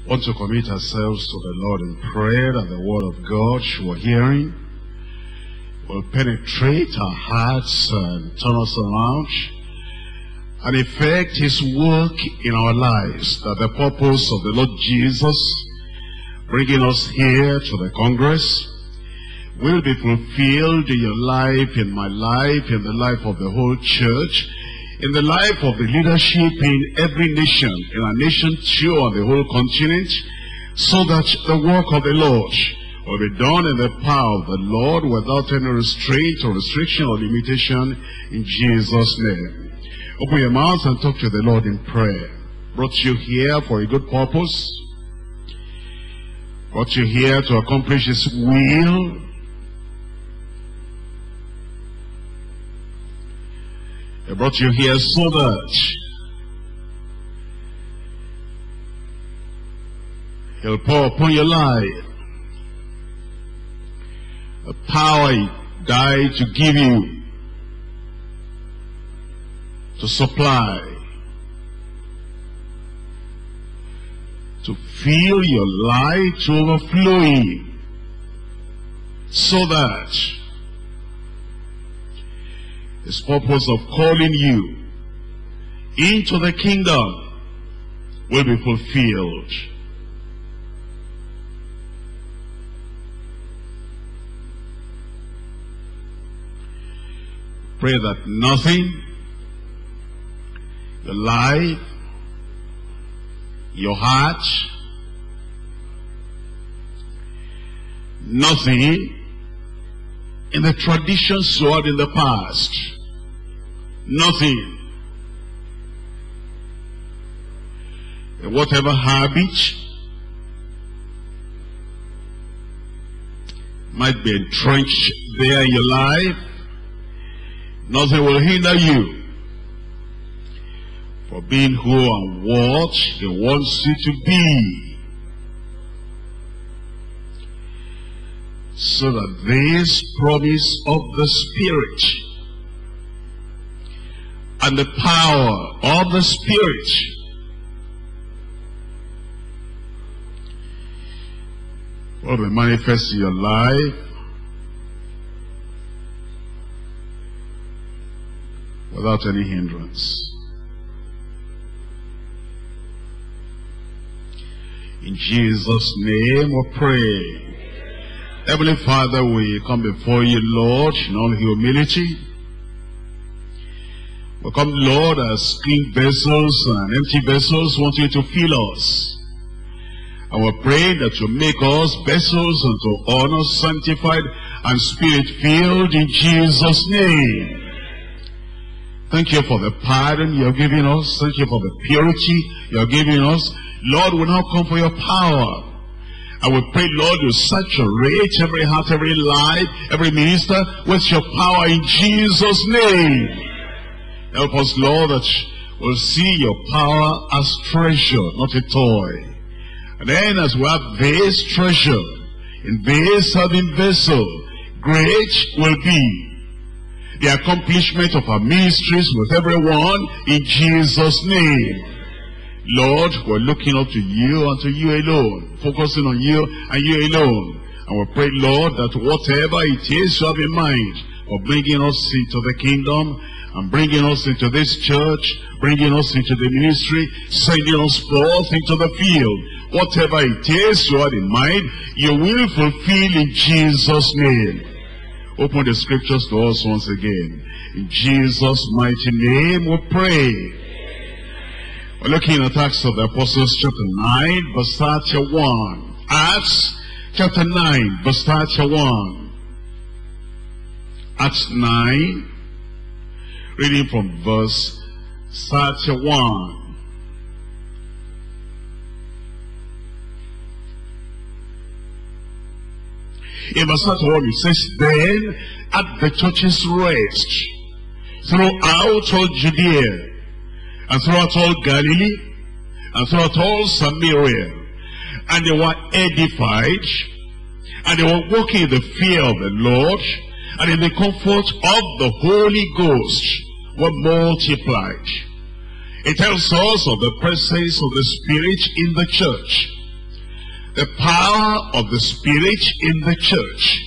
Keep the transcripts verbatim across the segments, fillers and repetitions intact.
want to commit ourselves to the Lord in prayer, that the word of God we're hearing will penetrate our hearts and turn us around and effect his work in our lives, that the purpose of the Lord Jesus bringing us here to the Congress will be fulfilled in your life, in my life, in the life of the whole church, in the life of the leadership in every nation, in our nation too, on the whole continent, so that the work of the Lord will be done in the power of the Lord without any restraint or restriction or limitation, in Jesus' name. Open your mouth and talk to the Lord in prayer. Brought you here for a good purpose. Brought you here to accomplish his will. He brought you here so that he'll pour upon your life the power he died to give you, to supply, to fill your life to overflowing, so that his purpose of calling you into the kingdom will be fulfilled. Pray that nothing, your life, your heart, nothing in the traditions you had in the past, nothing in whatever habit might be entrenched there in your life, nothing will hinder you for being who and what he wants you to be, so that this promise of the Spirit and the power of the Spirit will be manifest in your life without any hindrance. In Jesus' name we pray. Heavenly Father, we come before you, Lord, in all humility. We come, Lord, as clean vessels and empty vessels, want you to fill us. And we pray that you make us vessels unto honor, sanctified and spirit-filled in Jesus' name. Thank you for the pardon you have given us. Thank you for the purity you have given us. Lord, we now come for your power. And we pray, Lord, you saturate every heart, every life, every minister with your power in Jesus' name. Help us, Lord, that we'll see your power as treasure, not a toy. And then as we have this treasure in this serving vessel, great will be the accomplishment of our ministries with everyone in Jesus' name. Lord, we're looking up to you and to you alone, focusing on you and you alone. And we pray, Lord, that whatever it is you have in mind for bringing us into the kingdom and bringing us into this church, bringing us into the ministry, sending us forth into the field, whatever it is you have in mind, you will fulfill in Jesus' name. Open the scriptures to us once again. In Jesus' mighty name we pray. We're looking at Acts of the Apostles chapter nine, verse thirty-one. Acts chapter nine, verse thirty-one. Acts nine, reading from verse thirty-one. In verse thirty-one it says, then at the church's rest throughout all Judea, and throughout all Galilee, and throughout all Samaria, and they were edified, and they were walking in the fear of the Lord, and in the comfort of the Holy Ghost were multiplied. It tells us of the presence of the Spirit in the church. the power of the Spirit in the church,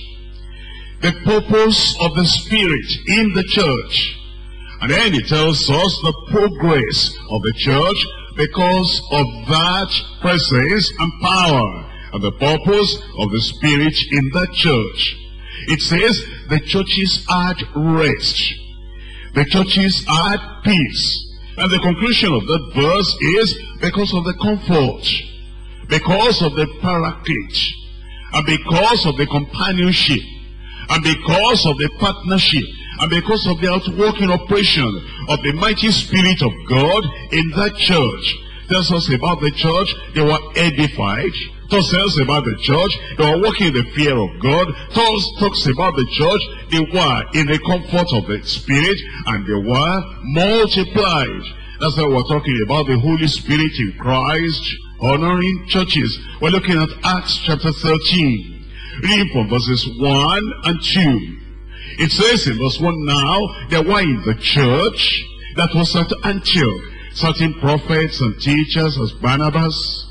the purpose of the Spirit in the church. And then it tells us the progress of the church because of that presence and power and the purpose of the Spirit in the church. It says the churches are at rest. The churches are at peace. And the conclusion of that verse is because of the comfort, because of the paraclete, and because of the companionship, and because of the partnership, and because of the outworking operation of the mighty Spirit of God in that church. Tells us about the church, they were edified. Tells us about the church, they were walking in the fear of God. Tells talks about the church, they were in the comfort of the Spirit, and they were multiplied. That's why we're talking about the Holy Spirit in Christ, honoring churches. We're looking at Acts chapter thirteen, reading from verses one and two. It says in verse one, now there were in the church that was at Antioch certain prophets and teachers as Barnabas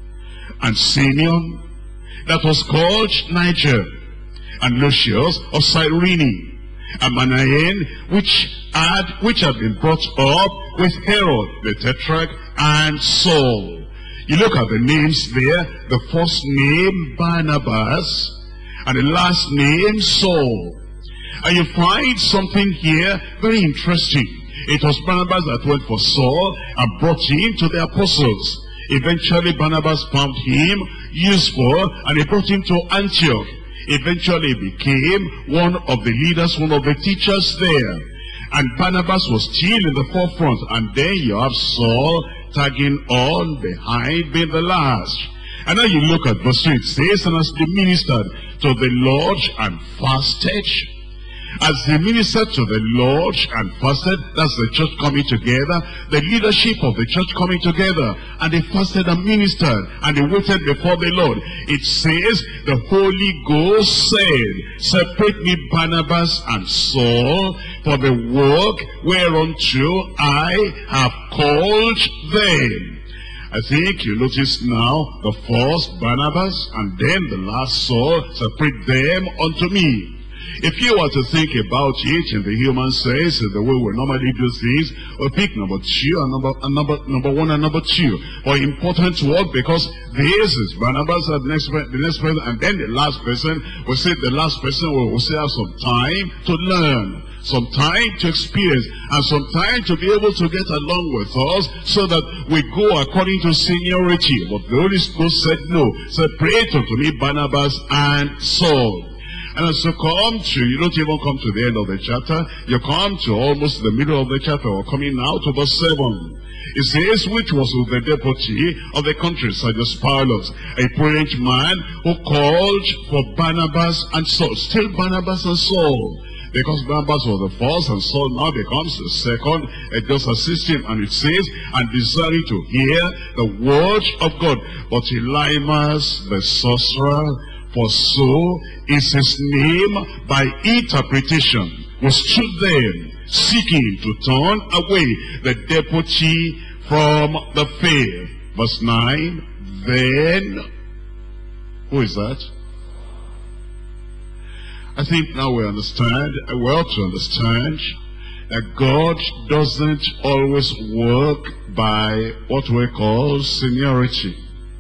and Simeon, that was called Niger, and Lucius of Cyrene, and Manaen, which had which had been brought up with Herod the Tetrarch, and Saul. You look at the names there, the first name Barnabas, and the last name Saul. And you find something here very interesting. It was Barnabas that went for Saul and brought him to the apostles. Eventually Barnabas found him useful and he brought him to Antioch. Eventually he became one of the leaders, one of the teachers there. And Barnabas was still in the forefront. And then you have Saul tagging on behind, being the last. And now you look at verse three, it says, and as they ministered to the Lord and fasted, as they ministered to the Lord and fasted, that's the church coming together, the leadership of the church coming together, and they fasted and ministered, and they waited before the Lord. It says, the Holy Ghost said, separate me Barnabas and Saul for the work whereunto I have called them. I think you notice now, the first Barnabas, and then the last Saul, separate them unto me. If you were to think about it in the human sense, the way we normally do things, we'll pick number two and number, and number, number one and number two. But important work, because this is Barnabas, the next, the next person, and then the last person. We say the last person will, will say have some time to learn, some time to experience, and some time to be able to get along with us, so that we go according to seniority. But the Holy Spirit said no. Separate unto me Barnabas and Saul. And as you come to, you don't even come to the end of the chapter, you come to almost the middle of the chapter. We're coming now to verse seven. It says, which was with the deputy of the country, Sergius Paulus, a prudent man who called for Barnabas and Saul. Still Barnabas and Saul. Because Barnabas was the first and Saul now becomes the second. It just assists him, and it says, and desiring to hear the word of God. But Elymas the sorcerer, for so is his name by interpretation, was stood there, seeking to turn away the deputy from the faith. Verse nine, then, who is that? I think now we understand, we ought to understand, that God doesn't always work by what we call seniority.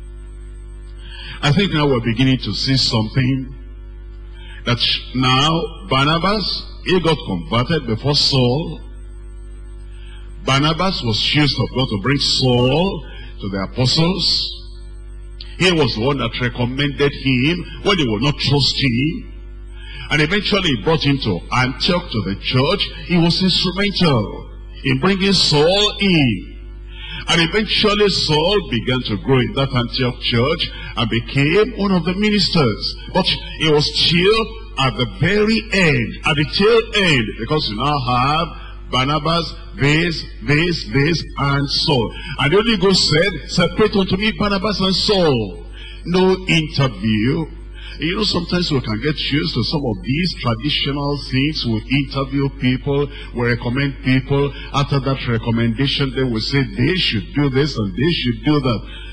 I think now we're beginning to see something, that now Barnabas, he got converted before Saul. Barnabas was used of God to bring Saul to the apostles. He was the one that recommended him when they would not trust him. And eventually he brought him to Antioch, to the church. He was instrumental in bringing Saul in. And eventually Saul began to grow in that Antioch church and became one of the ministers. But he was still at the very end, at the tail end, because you now have Barnabas, this, this, this, and Saul. And the Holy Ghost said, separate unto me Barnabas and Saul. No interview. You know, sometimes we can get used to some of these traditional things. We interview people, we recommend people. After that recommendation, then we say they should do this and they should do that.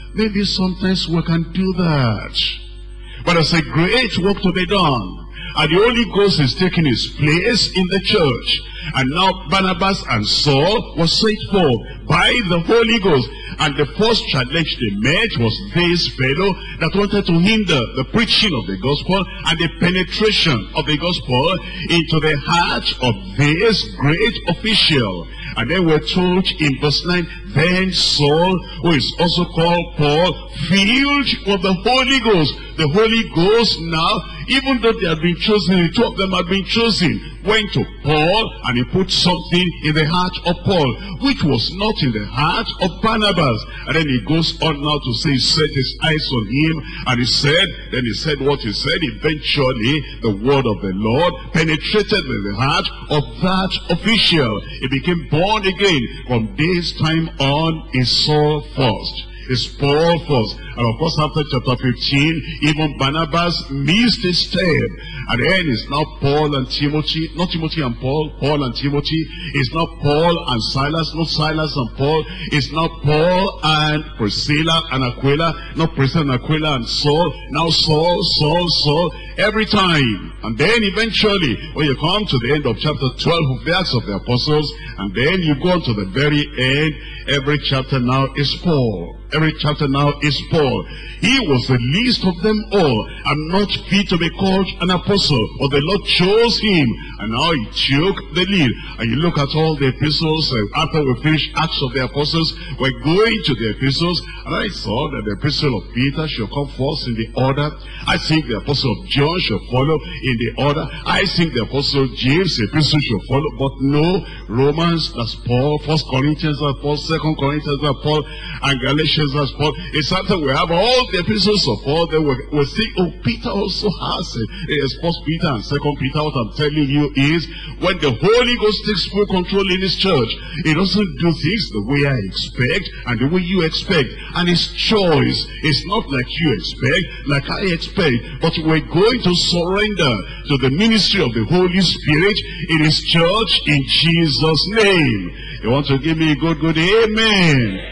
maybe sometimes we can do that. But there's a great work to be done. And the Holy Ghost is taking his place in the church. And now Barnabas and Saul were sent forth by the Holy Ghost. And the first challenge they met was this fellow that wanted to hinder the preaching of the gospel and the penetration of the gospel into the heart of this great official. And then we're told in verse nine, then Saul, who is also called Paul, filled with the Holy Ghost. The Holy Ghost now, even though they had been chosen, the two of them had been chosen, went to Paul and he put something in the heart of Paul, which was not in the heart of Barnabas. And then he goes on now to say, he set his eyes on him, and he said, then he said what he said. Eventually, the word of the Lord penetrated in the heart of that official. He became born again. From this time on, is Saul first. Is Paul first. And of course, after chapter fifteen, even Barnabas missed his step. And then it's now Paul and Timothy, not Timothy and Paul, Paul and Timothy. It's not Paul and Silas, not Silas and Paul. It's not Paul and Priscilla and Aquila, not Priscilla and Aquila and Saul. Now Saul, Saul, Saul, every time. And then eventually, when you come to the end of chapter twelve of the Acts of the Apostles, and then you go on to the very end, every chapter now is Paul. Every chapter now is Paul. He was the least of them all, and not fit to be called an apostle, but the Lord chose him, and now he took the lead. And you look at all the epistles, uh, after we finish Acts of the Apostles, we're going to the epistles, and I saw that the epistle of Peter should come first in the order. I think the epistle of John should follow in the order. I think the apostle of James, the epistle should follow, but no, Romans, that's Paul, First Corinthians, that's Paul, Second Corinthians, that's Paul, and Galatians, that's Paul. It's after we have all the epistles of Paul, then we'll, we'll think, oh, Peter also has it. It's First Peter and Second Peter. What I'm telling you is, when the Holy Ghost takes full control in his church, he doesn't do things the way I expect and the way you expect. And his choice is not like you expect, like I expect, but we're going to surrender to the ministry of the Holy Spirit in his church in Jesus' name. You want to give me a good, good amen?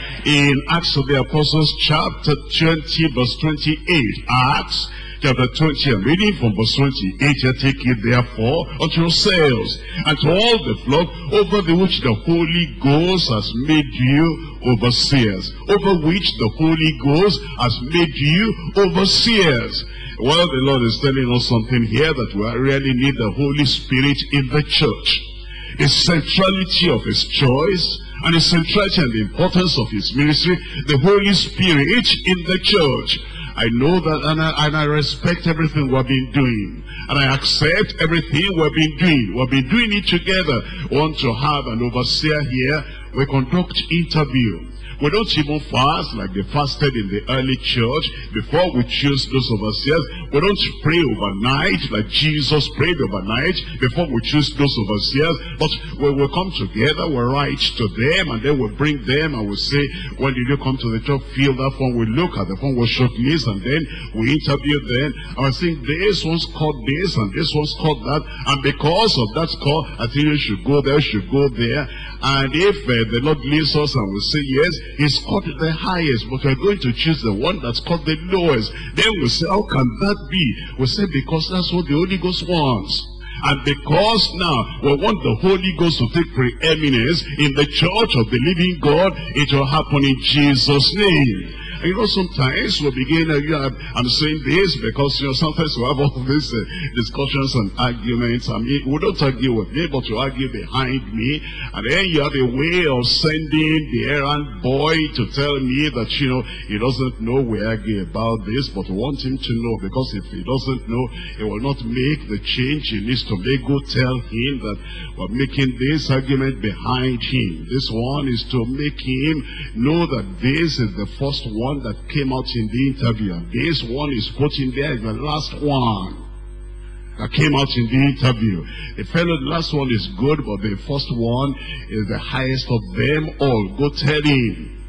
In Acts of the Apostles, chapter twenty, verse twenty-eight. Acts chapter twenty, I'm reading from verse twenty-eight. Take it therefore unto yourselves, and to all the flock, over the which the Holy Ghost has made you overseers. Over which the Holy Ghost has made you overseers. Well, the Lord is telling us something here, that we really need the Holy Spirit in the church. The centrality of his choice, and the centrality and the importance of his ministry, the Holy Spirit in the church. I know that, and I, and I respect everything we've been doing, and I accept everything we've been doing. We've been doing it together. We want to have an overseer here. We conduct interview. We don't even fast like they fasted in the early church before we choose those overseers. We don't pray overnight like Jesus prayed overnight before we choose those overseers. But when we come together, we write to them, and then we bring them, and we say, when did you come to the church? Fill that form. We look at the form, we shortlist, and then we interview them. And I think this one's called this, and this one's called that. And because of that call, I think you should go there, should go there. And if uh, the Lord leads us and we say yes, he's called the highest, but we're going to choose the one that's called the lowest. Then we say, how can that be? We say, because that's what the Holy Ghost wants. And because now we want the Holy Ghost to take preeminence in the church of the living God, it will happen in Jesus' name. And you know, sometimes we begin, uh, you know, I'm saying this because, you know, sometimes we have all these uh, discussions and arguments. I mean, we don't argue with me, but you argue behind me. And then you have a way of sending the errand boy to tell me that, you know, he doesn't know we argue about this, but we want him to know, because if he doesn't know, he will not make the change he needs to make. Go tell him that we're making this argument behind him. This one is to make him know that this is the first one that came out in the interview, and this one is put in there is the last one that came out in the interview. The fellow, the last one is good, but the first one is the highest of them all. Go tell him.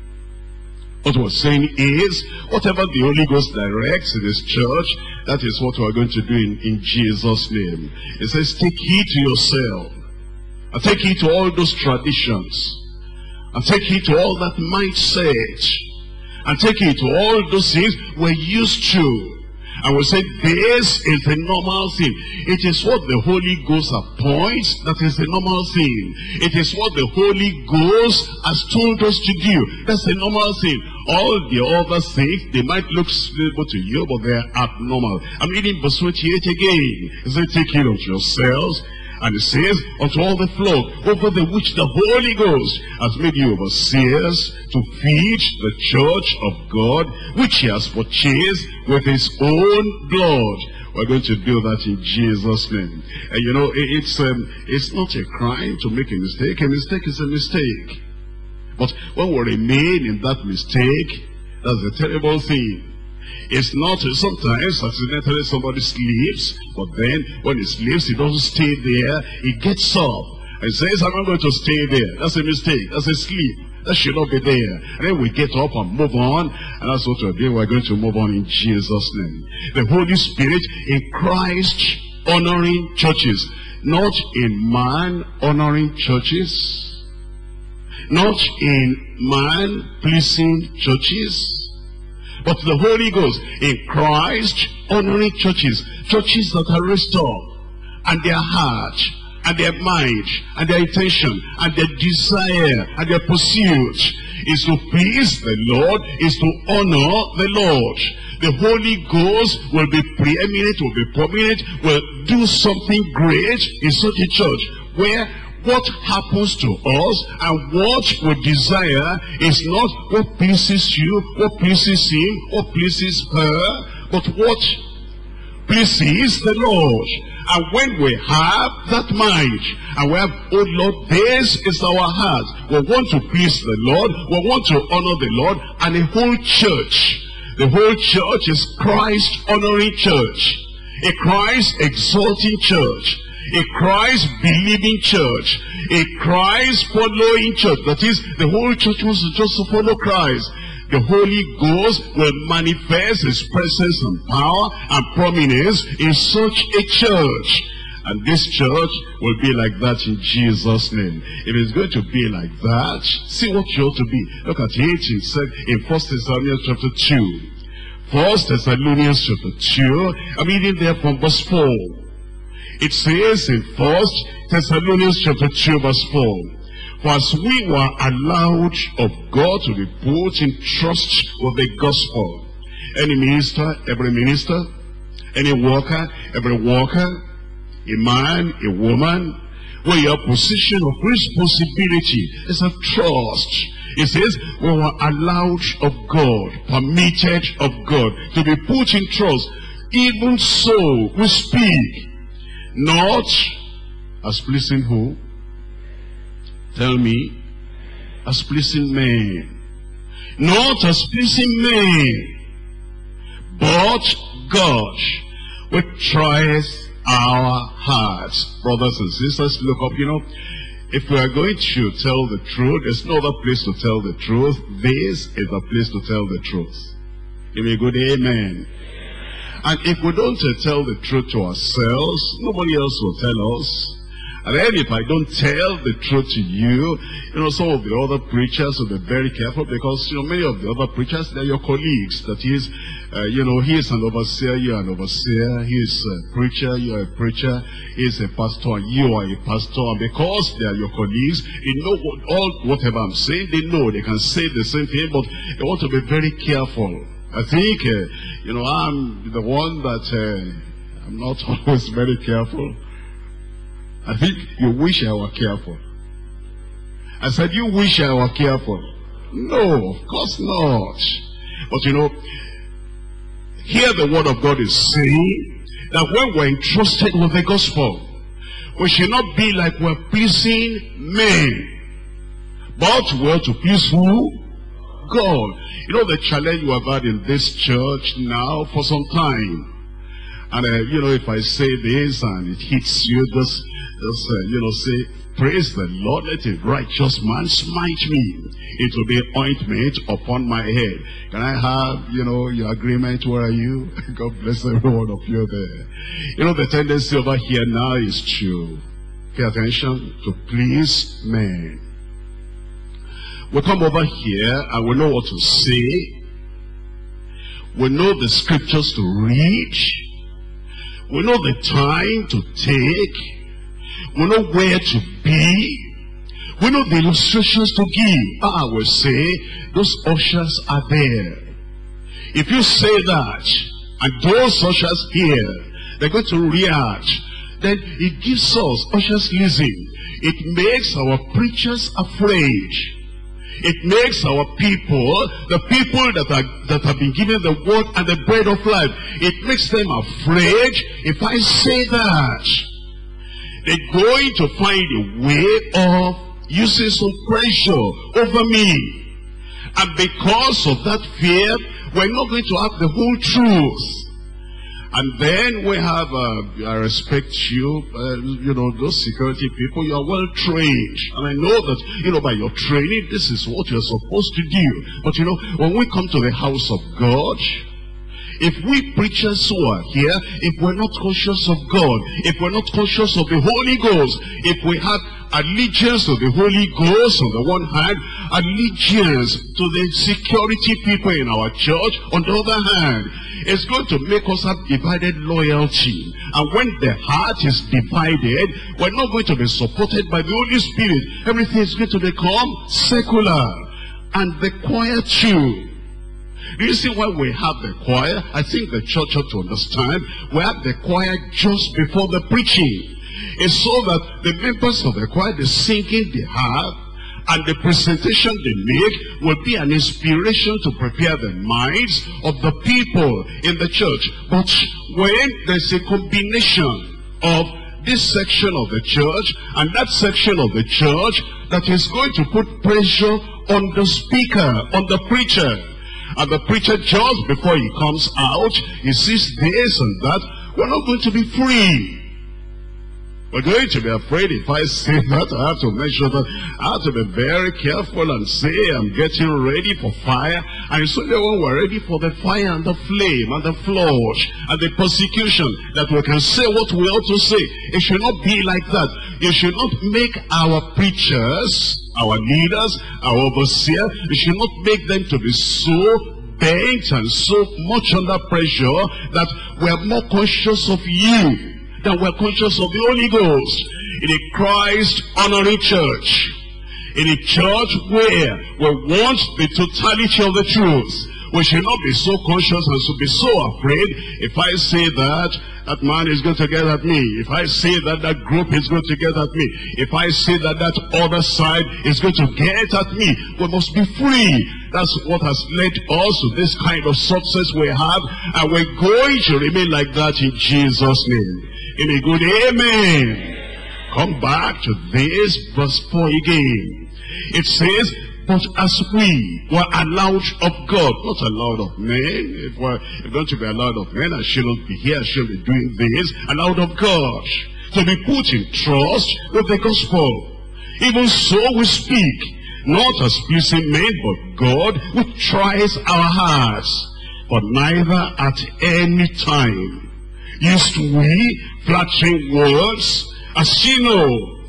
What we're saying is, whatever the Holy Ghost directs in this church, that is what we're going to do in, in Jesus' name. It says, take heed to yourself, and take heed to all those traditions, and take heed to all that mindset, and taking it to all those things we're used to. And we say this is the normal thing. It is what the Holy Ghost appoints that is the normal thing. It is what the Holy Ghost has told us to do. That's the normal thing. All the other things, they might look suitable to you, but they're abnormal. I'm reading verse twenty-eight again. It says, take heed unto yourselves. And it says, unto all the flock, over the which the Holy Ghost has made you overseers, to feed the church of God, which he has purchased with his own blood. We're going to do that in Jesus' name. And you know, it's um, it's not a crime to make a mistake. A mistake is a mistake. But when we remain in that mistake, that's a terrible thing. It's not, sometimes accidentally somebody sleeps, but then when he sleeps, he doesn't stay there. He gets up and says, I'm not going to stay there. That's a mistake. That's a sleep. That should not be there. And then we get up and move on. And that's what today we're going to move on in Jesus' name. The Holy Spirit in Christ honoring churches. Not in man honoring churches. Not in man pleasing churches. But the Holy Ghost in Christ honoring churches. Churches that are restored. And their heart, and their mind, and their intention, and their desire, and their pursuit is to please the Lord, is to honor the Lord. The Holy Ghost will be preeminent, will be prominent, will do something great in such a church where what happens to us and what we desire is not what pleases you, what pleases him, what pleases her, but what pleases the Lord. And when we have that mind, and we have, oh Lord, this is our heart. We want to please the Lord, we want to honor the Lord, and the whole church. The whole church is Christ honoring church. A Christ exalting church. A Christ believing church. A Christ following church. That is, the whole church wants to just to follow Christ. The Holy Ghost will manifest his presence and power and prominence in such a church. And this church will be like that in Jesus' name. If it's going to be like that, see what you ought to be. Look at it in First Thessalonians chapter two. First Thessalonians chapter two. I'm reading there from verse four. It says in First Thessalonians chapter two verse four, for as we were allowed of God to be put in trust with the gospel, any minister, every minister, any worker, every worker, a man, a woman, where your position of responsibility is of trust. It says, we were allowed of God, permitted of God, to be put in trust. Even so, we speak, not as pleasing who? Tell me, as pleasing men. Not as pleasing men, but God, which tries our hearts. Brothers and sisters, look up, you know, if we are going to tell the truth, there's no other place to tell the truth. This is the place to tell the truth. Give me a good amen. And if we don't uh, tell the truth to ourselves, nobody else will tell us. And then if I don't tell the truth to you, you know, some of the other preachers will be very careful, because, you know, many of the other preachers, they're your colleagues. That is, uh, you know, he is an overseer, you're an overseer. He is a preacher, you're a preacher. He is a pastor, and you are a pastor. And because they are your colleagues, they know what, all whatever I'm saying, they know they can say the same thing, but they want to be very careful. I think, uh, you know, I'm the one that uh, I'm not always very careful. I think you wish I were careful. I said, you wish I were careful. No, of course not. But you know, here the word of God is saying that when we're entrusted with the gospel, we should not be like we're pleasing men, but we're to please who? God. You know the challenge you have had in this church now for some time. And uh, you know, if I say this and it hits you, just, just uh, you know, say, praise the Lord, let a righteous man smite me. It will be ointment upon my head. Can I have, you know, your agreement? Where are you? God bless every one of you there. You know, the tendency over here now is to pay attention, to please men. We come over here and we know what to say, We know the scriptures to read. We know the time to take. We know where to be. We know the illustrations to give. I will say, those ushers are there. If you say that, and those ushers hear, they're going to react, then it gives us, ushers listen, it makes our preachers afraid. It makes our people, the people that are that have been given the word and the bread of life, it makes them afraid. If I say that, they're going to find a way of using some pressure over me. And because of that fear, we're not going to have the whole truth. And then we have, uh, I respect you, uh, you know, those security people, you are well trained. And I know that, you know, by your training, this is what you're supposed to do. But you know, when we come to the house of God, if we preachers who are here, if we're not conscious of God, if we're not conscious of the Holy Ghost, if we have allegiance to the Holy Ghost on the one hand, allegiance to the security people in our church on the other hand, it's going to make us have divided loyalty. And when the heart is divided, we're not going to be supported by the Holy Spirit. Everything is going to become secular. And the choir too. Do you see why we have the choir? I think the church ought to understand. We have the choir just before the preaching. It's so that the members of the choir, the singing they have, and the presentation they make will be an inspiration to prepare the minds of the people in the church. But when there's a combination of this section of the church and that section of the church that is going to put pressure on the speaker, on the preacher, and the preacher just before he comes out, he sees this and that, we're not going to be free. We're going to be afraid. If I say that, I have to make sure that I have to be very careful and say I'm getting ready for fire. And so when we're ready for the fire and the flame and the flood and the persecution, that we can say what we ought to say. It should not be like that. You should not make our preachers, our leaders, our overseer, you should not make them to be so bent and so much under pressure that we are more conscious of you than we're conscious of the Holy Ghost. In a Christ-honoring church, in a church where we want the totality of the truth, we should not be so conscious and so be so afraid. If I say that, that man is going to get at me. If I say that, that group is going to get at me. If I say that, that other side is going to get at me. We must be free. That's what has led us to this kind of success we have. And we're going to remain like that in Jesus' name. In a good amen. Come back to this verse four again. It says, but as we were allowed of God, not allowed of men. If we're going to be allowed of men, I shouldn't be here, I shouldn't be doing this. Allowed of God. To be put in trust with the gospel. Even so we speak, not as pleasing men, but God, which tries our hearts. But neither at any time used we flattering words, as you know,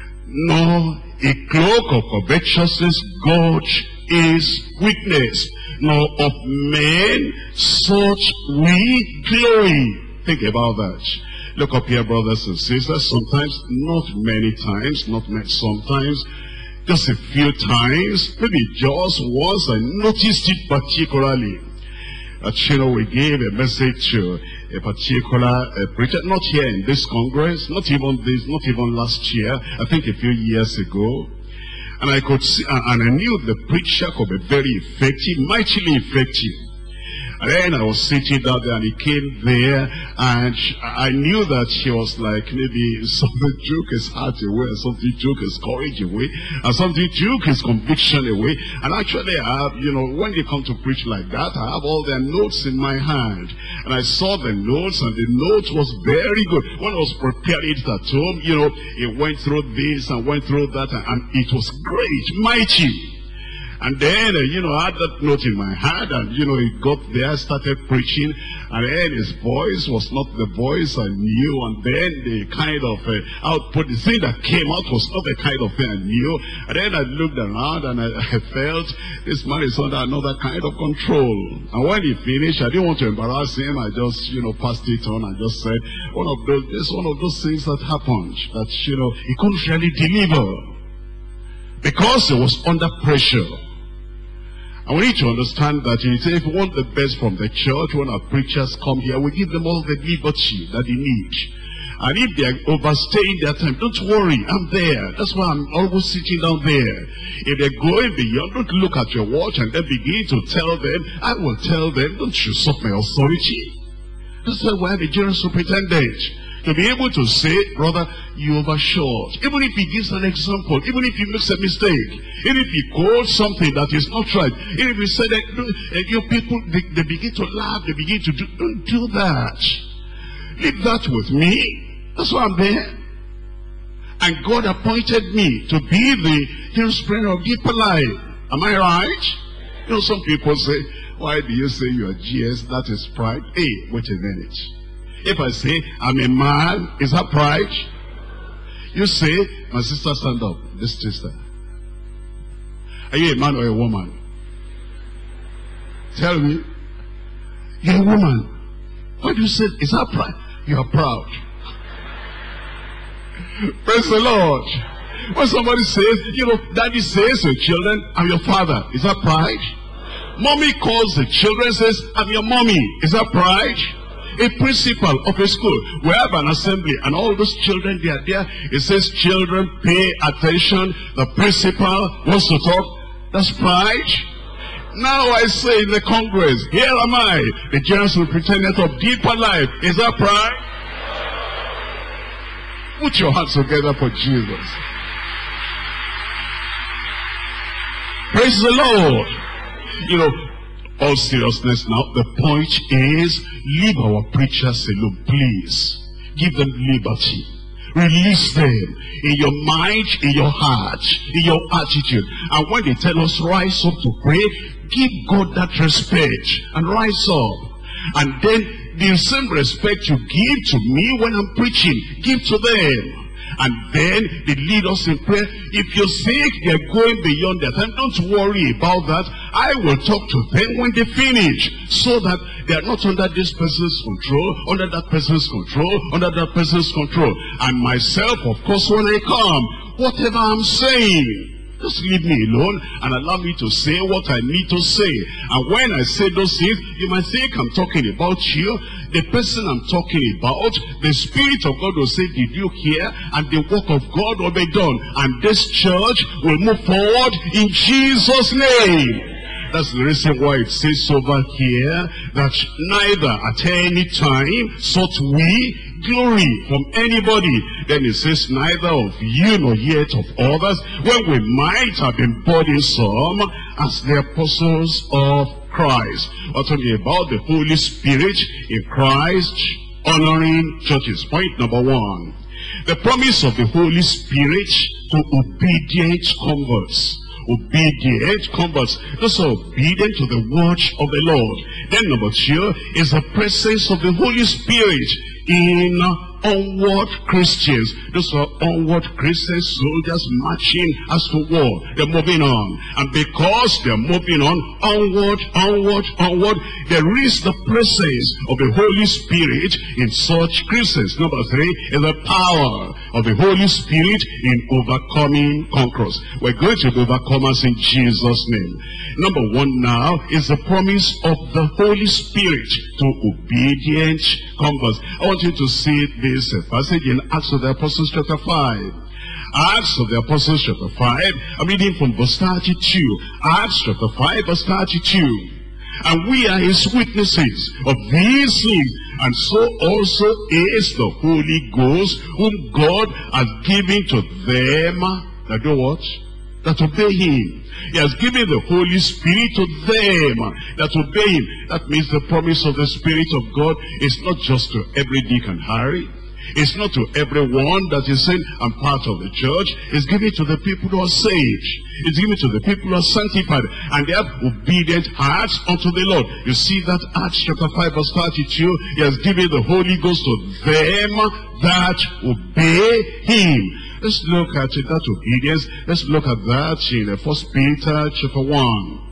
nor a cloak of covetousness. God is witness, nor of men such we glory. Think about that. Look up here, brothers and sisters. Sometimes, not many times, not many, sometimes, just a few times, maybe just once, I noticed it particularly. That, you know, we gave a message to a particular uh, preacher, not here in this Congress, not even this, not even last year, I think a few years ago. And I could see, uh, and I knew the preacher could be very effective, mightily effective. And then I was sitting down there and he came there and I knew that he was like maybe something took his heart away, and something took his courage away, and something took his conviction away. And actually I have, you know, when they come to preach like that, I have all their notes in my hand. And I saw the notes and the note was very good. When I was preparing it at home, you know, he went through this and went through that and, and it was great, mighty. And then, uh, you know, I had that note in my head, and, you know, he got there, started preaching, and then his voice was not the voice I knew, and then the kind of uh, output, the thing that came out was not the kind of thing I knew. And then I looked around, and I, I felt this man is under another kind of control. And when he finished, I didn't want to embarrass him. I just, you know, passed it on and just said, one of those, this one of those things that happened, that, you know, he couldn't really deliver because he was under pressure. And we need to understand that if we want the best from the church, when our preachers come here, we give them all the liberty that they need. And if they are overstaying their time, don't worry, I'm there. That's why I'm always sitting down there. If they're going beyond, don't look at your watch and then begin to tell them. I will tell them, don't usurp my authority. That's why we have a general superintendent. To be able to say, brother, you overshot. Even if he gives an example, even if he makes a mistake, even if he quotes something that is not right, even if he said that, uh, your people, they, they begin to laugh, they begin to do, don't do that. Leave that with me. That's why I'm there. And God appointed me to be the hero spirit of deeper life. Am I right? You know, some people say, why do you say you are G S? That is pride. Hey, wait a minute. If I say, I'm a man, is that pride? You say, my sister, stand up. This sister. Are you a man or a woman? Tell me. You're a woman. Why do you say, is that pride? You are proud. Praise the Lord. When somebody says, you know, daddy says to your children, I'm your father. Is that pride? Mommy calls the children, says, I'm your mommy. Is that pride? A principal of a school, we have an assembly, and all those children, they are there. It says, children, pay attention. The principal wants to talk. That's pride. Now I say in the Congress, here am I, the general superintendent of deeper life. Is that pride? Put your hands together for Jesus. Praise the Lord. You know, all seriousness now, the point is, leave our preachers alone, please. Give them liberty. Release them in your mind, in your heart, in your attitude. And when they tell us rise up to pray, give God that respect and rise up. And then the same respect you give to me when I'm preaching, give to them. And then they lead us in prayer. If you're sick, they're going beyond their time. Don't worry about that. I will talk to them when they finish, so that they are not under this person's control, under that person's control, under that person's control. And myself, of course, when I come, whatever I'm saying, just leave me alone and allow me to say what I need to say. And when I say those things, you might think I'm talking about you. The person I'm talking about, the Spirit of God will say, did you hear? And the work of God will be done. And this church will move forward in Jesus' name. That's the reason why it says over here that neither at any time sought we glory from anybody. Then it says, neither of you nor yet of others, when we might have been burdensome as the apostles of Christ. We're talking about the Holy Spirit in Christ, honoring churches. Point number one, the promise of the Holy Spirit to obedient converts. Obedient converts, those are obedient to the word of the Lord. Then number two is the presence of the Holy Spirit in onward Christians. Those are onward Christian soldiers marching as to war. They're moving on. And because they're moving on, onward, onward, onward, there is the presence of the Holy Spirit in such Christians. Number three is the power of the Holy Spirit in overcoming conquerors. We're going to be overcomers in Jesus' name. Number one now is the promise of the Holy Spirit to obedient converts. I want you to see this passage in Acts of the Apostles chapter five. Acts of the Apostles chapter five. I'm reading from verse thirty-two. Acts chapter five verse thirty-two. And we are his witnesses of these things, and so also is the Holy Ghost, whom God has given to them that do what? That obey him. He has given the Holy Spirit to them that obey him. That means the promise of the Spirit of God is not just to every Dick and Harry. It's not to everyone that is saying, I'm part of the church. It's given to the people who are saved. It's given to the people who are sanctified. And they have obedient hearts unto the Lord. You see that Acts chapter five verse thirty-two. He has given the Holy Ghost to them that obey him. Let's look at it, that obedience. Let's look at that in First Peter chapter one.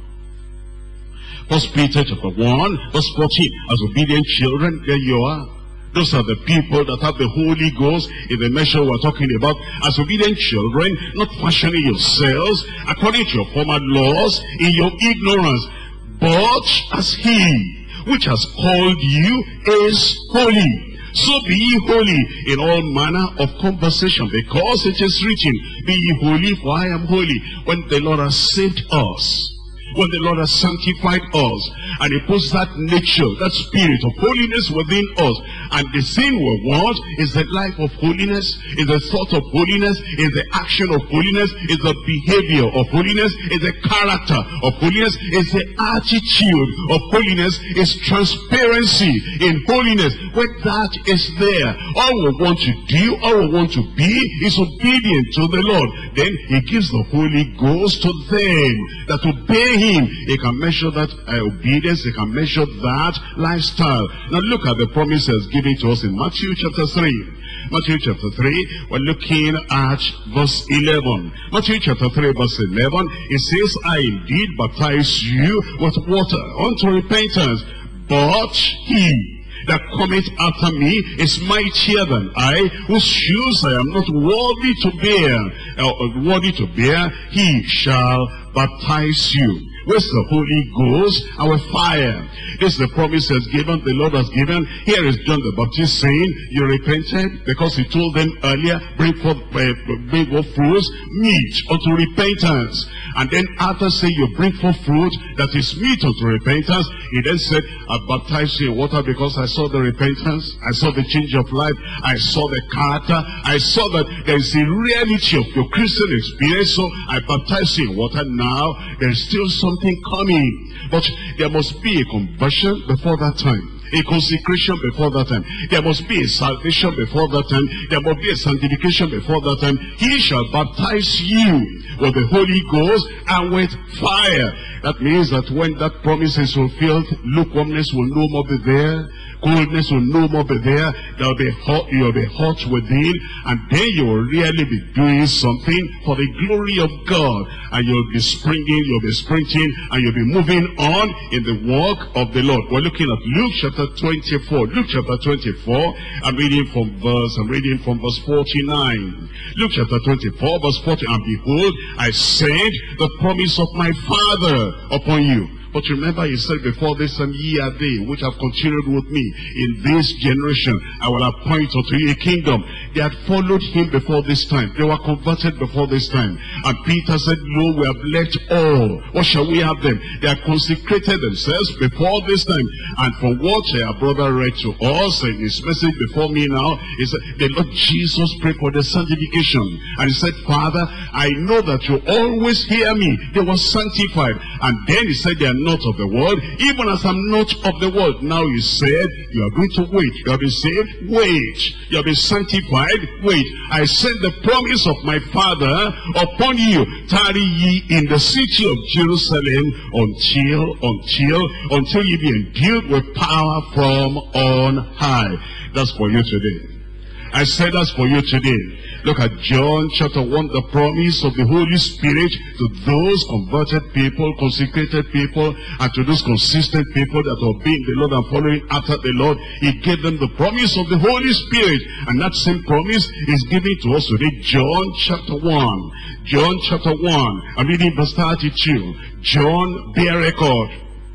First Peter chapter one verse fourteen. As obedient children, there you are. Those are the people that have the Holy Ghost in the measure we're talking about. As obedient children, not fashioning yourselves according to your former laws in your ignorance, but as he which has called you is holy. So be ye holy in all manner of conversation, because it is written, be ye holy, for I am holy. When the Lord has saved us, when the Lord has sanctified us, and he puts that nature, that spirit of holiness within us, and the thing we want is the life of holiness, is the thought of holiness, is the action of holiness, is the behavior of holiness, is the character of holiness, is the attitude of holiness, is transparency in holiness. When that is there, all we want to do, all we want to be, is obedient to the Lord. Then he gives the Holy Ghost to them that obey him. He can measure that uh, obedience, he can measure that lifestyle. Now look at the promises given to us in Matthew chapter three. Matthew chapter three, we're looking at verse eleven. Matthew chapter three verse eleven, it says, I indeed baptize you with water unto repentance, but he that cometh after me is mightier than I, whose shoes I am not worthy to bear, uh, worthy to bear, he shall baptize you. Where's the Holy Ghost? Our fire. This is the promise has given, the Lord has given. Here is John the Baptist saying, you repented, because he told them earlier, bring forth, uh, bring forth fruits, meet unto repentance. And then after saying you bring forth fruit that is meet unto repentance, he then said, I baptize you in water because I saw the repentance, I saw the change of life, I saw the character, I saw that there is a reality of your Christian experience, so I baptize you in water. Now there is still something coming, but there must be a conversion before that time, a consecration before that time. There must be a salvation before that time. There must be a sanctification before that time. He shall baptize you with the Holy Ghost and with fire. That means that when that promise is fulfilled, lukewarmness will no more be there. Coldness will no more be there. There will be hot, you will be hot within, and then you will really be doing something for the glory of God. And you'll be springing, you'll be sprinting, and you'll be moving on in the work of the Lord. We're looking at Luke chapter twenty-four. Luke chapter twenty-four, I'm reading from verse, I'm reading from verse forty-nine. Luke chapter twenty-four, verse forty, and behold, I send the promise of my Father upon you. But remember, he said before this time, ye are they which have continued with me in this generation. I will appoint unto you a kingdom. They had followed him before this time. They were converted before this time. And Peter said, lo, we have left all. What shall we have them? They have consecrated themselves before this time. And from what our brother read to us in his message before me now, is that the Lord Jesus prayed for the sanctification. And he said, Father, I know that you always hear me. They were sanctified. And then he said, they are not of the world, even as I'm not of the world. Now you said, you are going to wait. You have been saved? Wait. You have been sanctified? Wait. I send the promise of my Father upon you. Tarry ye in the city of Jerusalem until, until, until ye be endued with power from on high. That's for you today. I said that's for you today. Look at John chapter one, the promise of the Holy Spirit to those converted people, consecrated people, and to those consistent people that are obeying the Lord and following after the Lord. He gave them the promise of the Holy Spirit, and that same promise is given to us today. John chapter one. John chapter one. I'm reading verse thirty-two. John bear record,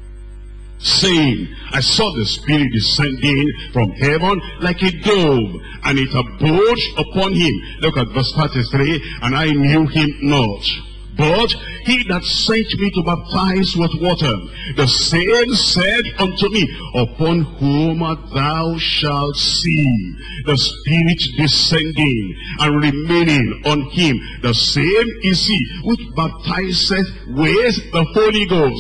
saying, I saw the Spirit descending from heaven like a dove, and it abode upon him. Look at verse thirty-three. And I knew him not, but he that sent me to baptize with water, the same said unto me, upon whom thou shalt see the Spirit descending and remaining on him, the same is he which baptizeth with the Holy Ghost.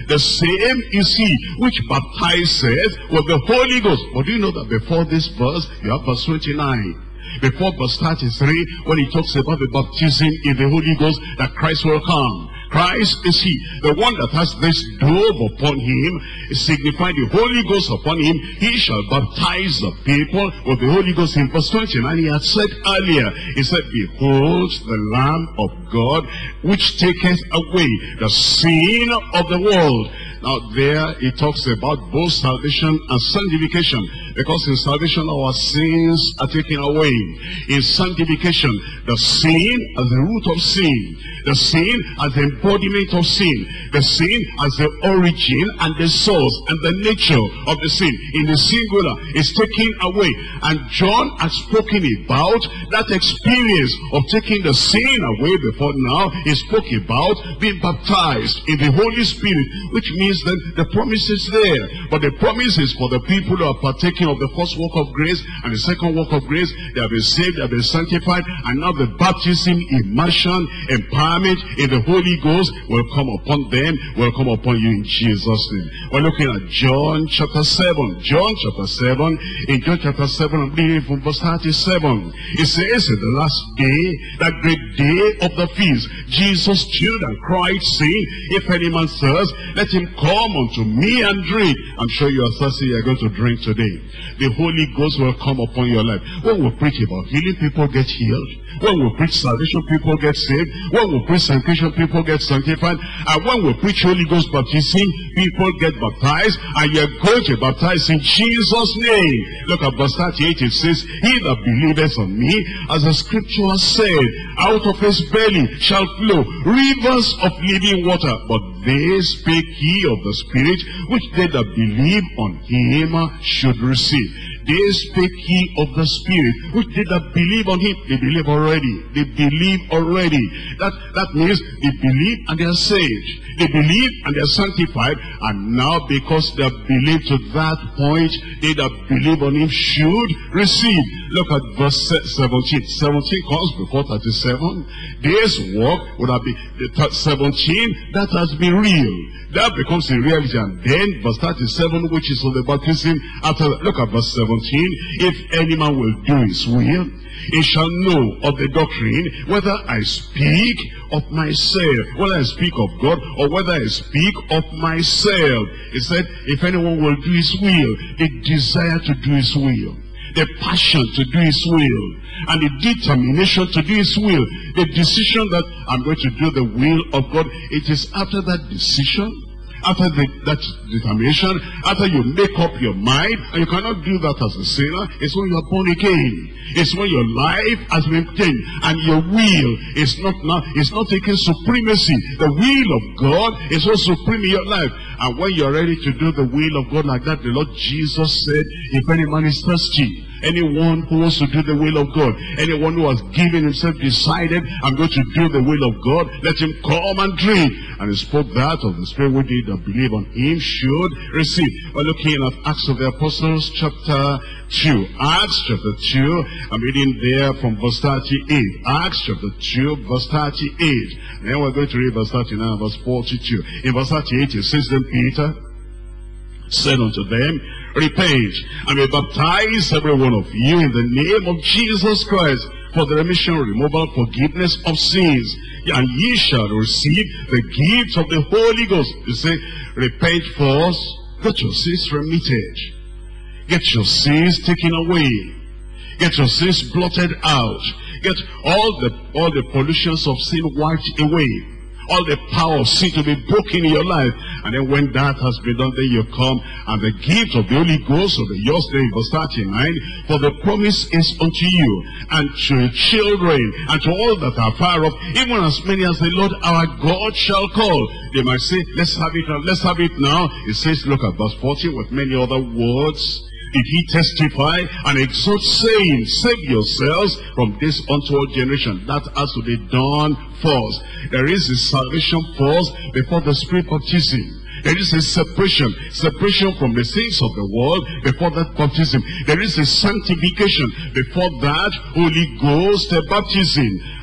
The same is he which baptizeth with the Holy Ghost. But do you know that before this verse, you have verse twenty-nine? Before verse thirty-three, when he talks about the baptism in the Holy Ghost, that Christ will come. Christ is he, the one that has this dove upon him, signifying the Holy Ghost upon him. He shall baptize the people with the Holy Ghost. In verse twenty-nine, he had said earlier, he said, behold the Lamb of God, which taketh away the sin of the world. Now there it talks about both salvation and sanctification, because in salvation our sins are taken away. In sanctification, the sin as the root of sin, the sin as the embodiment of sin, the sin as the origin and the source and the nature of the sin, in the singular, is taken away. And John has spoken about that experience of taking the sin away. Before now, he spoke about being baptized in the Holy Spirit, which means that the promise is there, but the promise is for the people who are partaking of the first work of grace and the second work of grace. They have been saved, they have been sanctified, and now the baptism, immersion, empowerment in the Holy Ghost will come upon them, will come upon you in Jesus' name. We're looking at John chapter seven. John chapter seven. In John chapter seven, I'm reading from verse thirty-seven. It says, in the last day, that great day of the feast, Jesus stood and cried, saying, if any man thirst, let him come unto me and drink. I'm sure you are thirsty, you are going to drink today. The Holy Ghost will come upon your life. When we preach about healing, people get healed. When we preach salvation, people get saved. When we preach sanctification, people get sanctified. And when we preach Holy Ghost baptism, people get baptized. And you're going to baptize in Jesus' name. Look at verse thirty-eight. It says, he that believeth on me, as the scripture has said, out of his belly shall flow rivers of living water. But they spake he of the Spirit, which they that believe on him should receive. They spake he of the Spirit, which they that believe on him. They believe already. They believe already. That, that means they believe and they are saved. They believe and they are sanctified. And now because they have believed to that point, they that believe on him should receive. Look at verse seventeen. seventeen comes before thirty-seven. This work would have been seventeen. That has been real. That becomes a reality. And then verse thirty-seven, which is on the baptism. After that, look at verse seventeen. If any man will do his will, he shall know of the doctrine, whether I speak of myself, whether I speak of God, or whether I speak of myself. He said, if anyone will do his will, the desire to do his will, the passion to do his will, and the determination to do his will, the decision that I'm going to do the will of God. It is after that decision, after the, that determination, after you make up your mind, and you cannot do that as a sinner, it's when you are born again. It's when your life has been changed, and your will is not now, it's not taking supremacy. The will of God is so supreme in your life. And when you're ready to do the will of God like that, the Lord Jesus said, if any man is thirsty, anyone who wants to do the will of God, anyone who has given himself, decided, I'm going to do the will of God, let him come and drink. And he spoke that of the Spirit which they that believe on him should receive. We're looking at Acts of the Apostles chapter two. Acts chapter two, I'm reading there from verse thirty-eight. Acts chapter two, verse thirty-eight. Then we're going to read verse thirty-nine and verse forty-two. In verse thirty-eight it says, then Peter said unto them, repent, and be baptized every one of you in the name of Jesus Christ, for the remission, removal, forgiveness of sins, and ye shall receive the gift of the Holy Ghost. You say, repent first, get your sins remitted, get your sins taken away, get your sins blotted out, get all the all the pollutions of sin wiped away, all the power of sin to be broken in your life. And then when that has been done, then you come, and the gift of the Holy Ghost will be yours. There in verse thirty-nine, for the promise is unto you, and to your children, and to all that are far off, even as many as the Lord our God shall call. They might say, let's have it now, let's have it now. It says, look at verse fourteen, with many other words did he testify and exhort, saying, save yourselves from this untoward generation. That has to be done first. There is a salvation first before the Spirit baptism. There is a separation, separation from the things of the world before that baptism. There is a sanctification before that Holy Ghost baptism.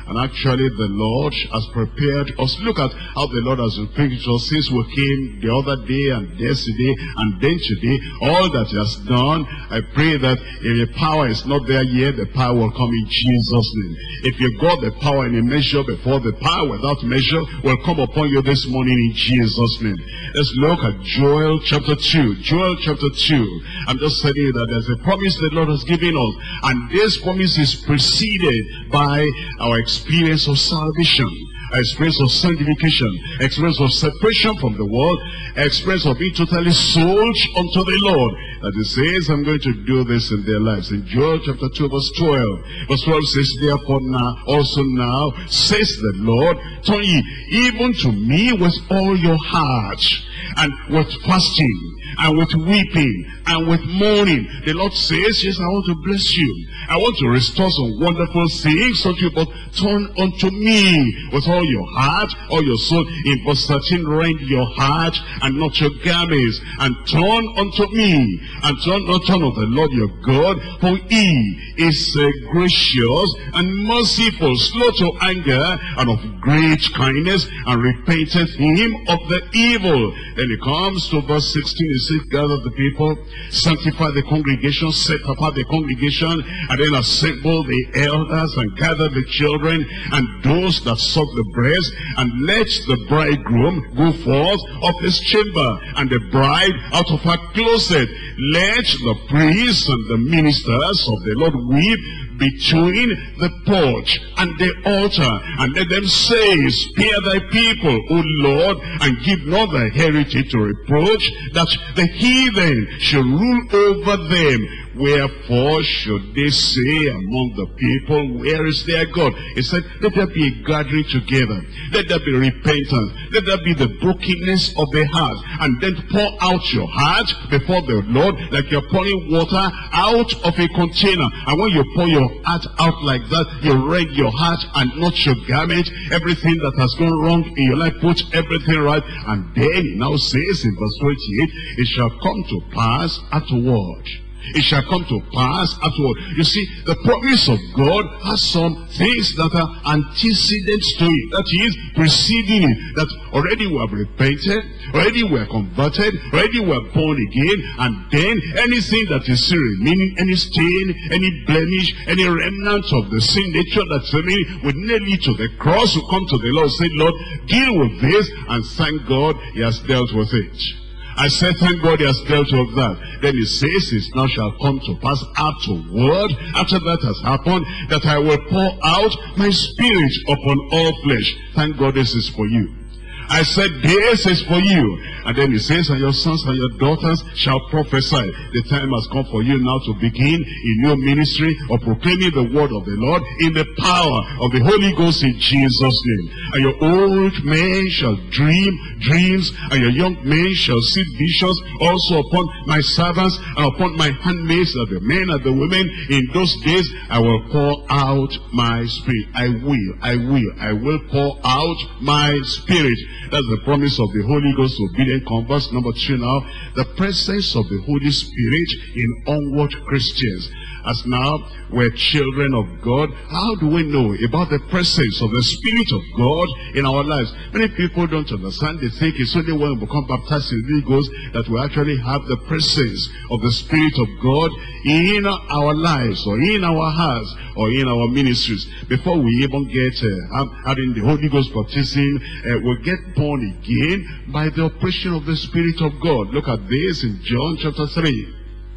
And actually the Lord has prepared us. Look at how the Lord has prepared us since we came the other day and yesterday and then today. All that he has done, I pray that if the power is not there yet, the power will come in Jesus' name. If you got the power in a measure before, the power without measure will come upon you this morning in Jesus' name. Let's look at Joel chapter two. Joel chapter two. I'm just telling you that there's a promise the Lord has given us. And this promise is preceded by our experience of salvation, experience of sanctification, experience of separation from the world, experience of being totally sold unto the Lord. That he says, I'm going to do this in their lives. In Joel chapter two verse twelve. Verse twelve says, therefore now, also now, says the Lord, turn ye even to me with all your heart, and with fasting, and with weeping, and with mourning. The Lord says, yes, I want to bless you. I want to restore some wonderful things unto you, but turn unto me with all your heart, all your soul. In verse thirteen, rend your heart and not your garments, and turn unto me, and turn not unto the Lord your God, for he is uh, gracious and merciful, slow to anger, and of great kindness, and repenteth him of the evil. Then he comes to verse sixteen, he says, gather the people, sanctify the congregation, set apart the congregation, and then assemble the elders, and gather the children, and those that suck the breast, and let the bridegroom go forth of his chamber, and the bride out of her closet. Let the priests and the ministers of the Lord weep between the porch and the altar, and let them say, spare thy people, O Lord, and give not thy heritage to reproach, that the heathen shall rule over them. Wherefore should they say among the people, where is their God? He said, let there be a gathering together. Let there be repentance. Let there be the brokenness of the heart. And then pour out your heart before the Lord like you're pouring water out of a container. And when you pour your heart out like that, you rend your heart and not your garment. Everything that has gone wrong in your life, put everything right. And then he now says in verse twenty-eight, it shall come to pass afterward. It shall come to pass afterward. You see, the promise of God has some things that are antecedents to it. That is, preceding it. That already we have repented, already we are converted, already we are born again, and then anything that is still remaining, any stain, any blemish, any remnant of the sin nature that's remaining, would nail it to the cross, will come to the Lord and say, Lord, deal with this, and thank God he has dealt with it. I said, thank God he has dealt with that. Then he says, it now shall come to pass afterward, after that has happened, that I will pour out my spirit upon all flesh. Thank God this is for you. I said, this is for you. And then he says, and your sons and your daughters shall prophesy. The time has come for you now to begin in your ministry of proclaiming the word of the Lord in the power of the Holy Ghost in Jesus' name. And your old men shall dream dreams, and your young men shall see visions, also upon my servants and upon my handmaids, and the men and the women. In those days I will pour out my spirit. I will, I will, I will pour out my spirit. That's the promise of the Holy Ghost to obedient converts. Number two now, the presence of the Holy Spirit in onward Christians. As now we're children of God, how do we know about the presence of the Spirit of God in our lives? Many people don't understand. They think it's only when we become baptized in the Holy Ghost that we actually have the presence of the Spirit of God in our lives, or in our hearts, or in our ministries. Before we even get uh, having the Holy Ghost baptism, uh, we'll get born again by the operation of the Spirit of God. Look at this in John chapter three.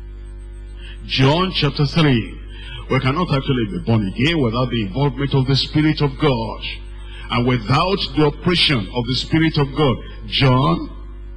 John chapter three. We cannot actually be born again without the involvement of the Spirit of God, and without the operation of the Spirit of God. John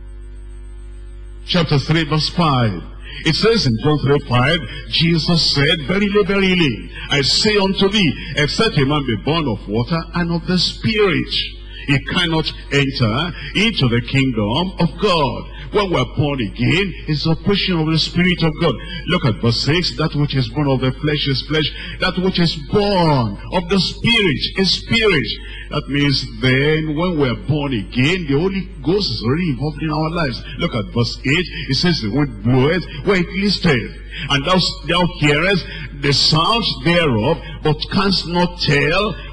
chapter three verse five. It says in John three five, Jesus said, verily, verily, I say unto thee, except a man be born of water and of the Spirit, he cannot enter into the kingdom of God. When we are born again, it's the operation of the Spirit of God. Look at verse six. That which is born of the flesh is flesh. That which is born of the Spirit is spirit. That means then when we are born again, the Holy Ghost is already involved in our lives. Look at verse eight. It says, the wind bloweth where it listeth, and thou, thou hearest the sound thereof, but canst not tell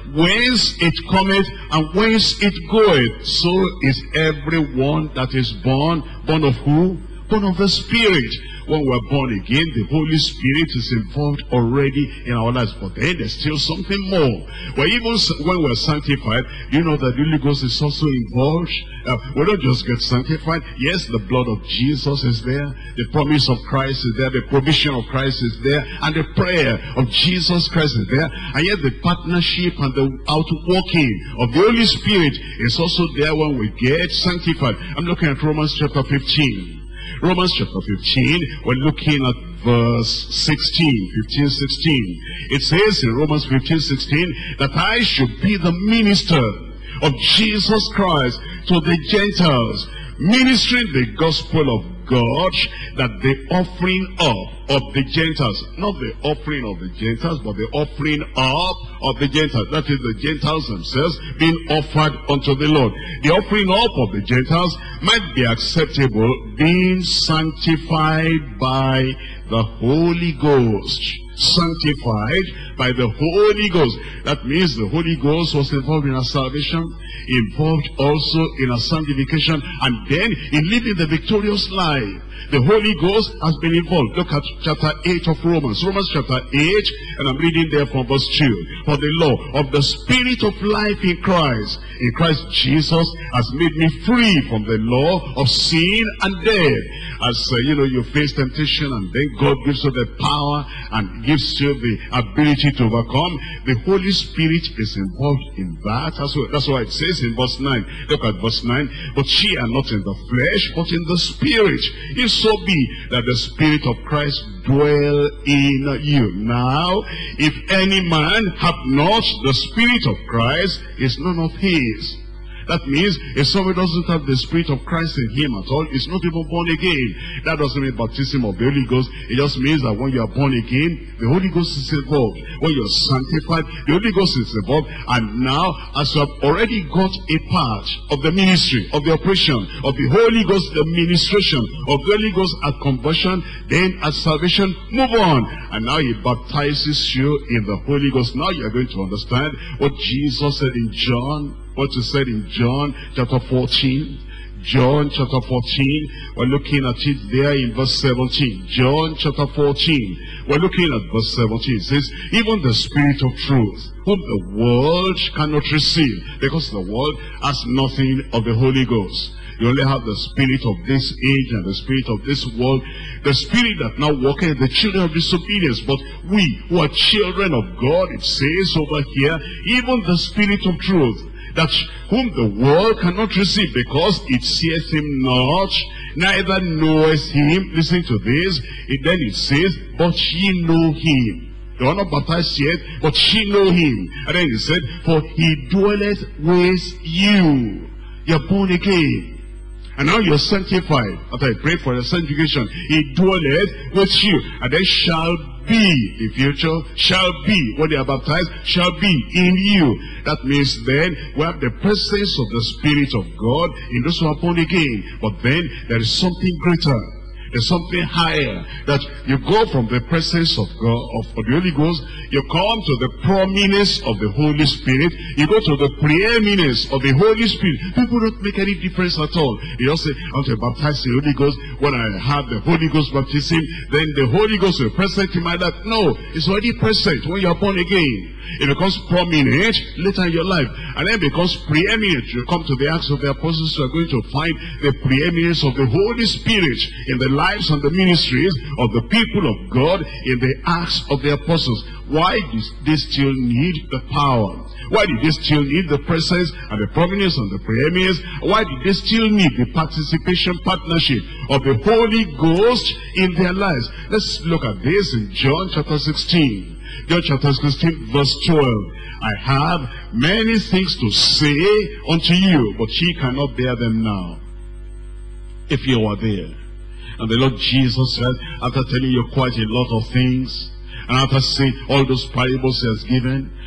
whence it cometh and whence it goeth, so is everyone that is born. Born of who? Born of the Spirit. When we're born again, the Holy Spirit is involved already in our lives. But then there's still something more. Well, even when we're sanctified, you know that the Holy Ghost is also involved. Uh, we don't just get sanctified. Yes, the blood of Jesus is there. The promise of Christ is there. The provision of Christ is there. And the prayer of Jesus Christ is there. And yet the partnership and the outworking of the Holy Spirit is also there when we get sanctified. I'm looking at Romans chapter fifteen. Romans chapter fifteen, we're looking at verse sixteen, fifteen, sixteen. It says in Romans fifteen, sixteen, that I should be the minister of Jesus Christ to the Gentiles, ministering the gospel of God, that the offering up of the Gentiles, not the offering of the Gentiles, but the offering up of the Gentiles, that is the Gentiles themselves being offered unto the Lord. The offering up of the Gentiles might be acceptable, being sanctified by the Holy Ghost. Sanctified by the Holy Ghost. That means the Holy Ghost was involved in our salvation, involved also in our sanctification, and then in living the victorious life. The Holy Ghost has been involved. Look at chapter eight of Romans. Romans chapter eight, and I'm reading there from verse two. For the law of the Spirit of life in Christ, in Christ Jesus, has made me free from the law of sin and death. As uh, you know, you face temptation, and then God gives you the power and gives you the ability to overcome. The Holy Spirit is involved in that. That's what, that's why it says in verse nine. Look at verse nine. But ye are not in the flesh, but in the Spirit. If so be that the Spirit of Christ dwell in you. Now, if any man have not the Spirit of Christ, is none of his. That means if somebody doesn't have the Spirit of Christ in him at all, he's not even born again. That doesn't mean baptism of the Holy Ghost. It just means that when you are born again, the Holy Ghost is involved. When you're sanctified, the Holy Ghost is involved. And now, as you have already got a part of the ministry, of the operation, of the Holy Ghost, the ministration of the Holy Ghost at conversion, then at salvation, move on. And now he baptizes you in the Holy Ghost. Now you're going to understand what Jesus said in John, what he said in John chapter fourteen. John chapter fourteen, we're looking at it there in verse seventeen. John chapter fourteen, we're looking at verse seventeen. It says, even the Spirit of truth, whom the world cannot receive, because the world has nothing of the Holy Ghost. You only have the spirit of this age and the spirit of this world, the spirit that now walketh the children of disobedience. But we who are children of God, it says over here, even the Spirit of truth, that whom the world cannot receive, because it seeth him not, neither knoweth him. Listen to this. It, then it says, but ye know him. You are not baptized yet, but ye know him. And then it said, for he dwelleth with you. You're born again. And now you're sanctified. After I pray for your sanctification, he dwelleth with you. And then shall be, the future shall be, when they are baptized, shall be in you. That means then we have the presence of the Spirit of God in those who are born again. But then there is something greater. There's something higher, that you go from the presence of God, of, of the Holy Ghost, you come to the prominence of the Holy Spirit, you go to the preeminence of the Holy Spirit. People don't make any difference at all. You just say, I want to baptize the Holy Ghost. When I have the Holy Ghost baptism, then the Holy Ghost will be present in my life. No, it's already present when you are born again. It becomes prominent later in your life, and then becomes preeminent. You come to the Acts of the Apostles, you are going to find the preeminence of the Holy Spirit in the lives and the ministries of the people of God in the Acts of the Apostles. Why did they still need the power? Why did they still need the presence and the prominence and the preeminence? Why did they still need the participation, partnership of the Holy Ghost in their lives? Let's look at this in John chapter sixteen. John chapter sixteen, verse twelve. I have many things to say unto you, but ye cannot bear them now. If you are there. And the Lord Jesus said, after telling you quite a lot of things, and after saying all those parables he has given,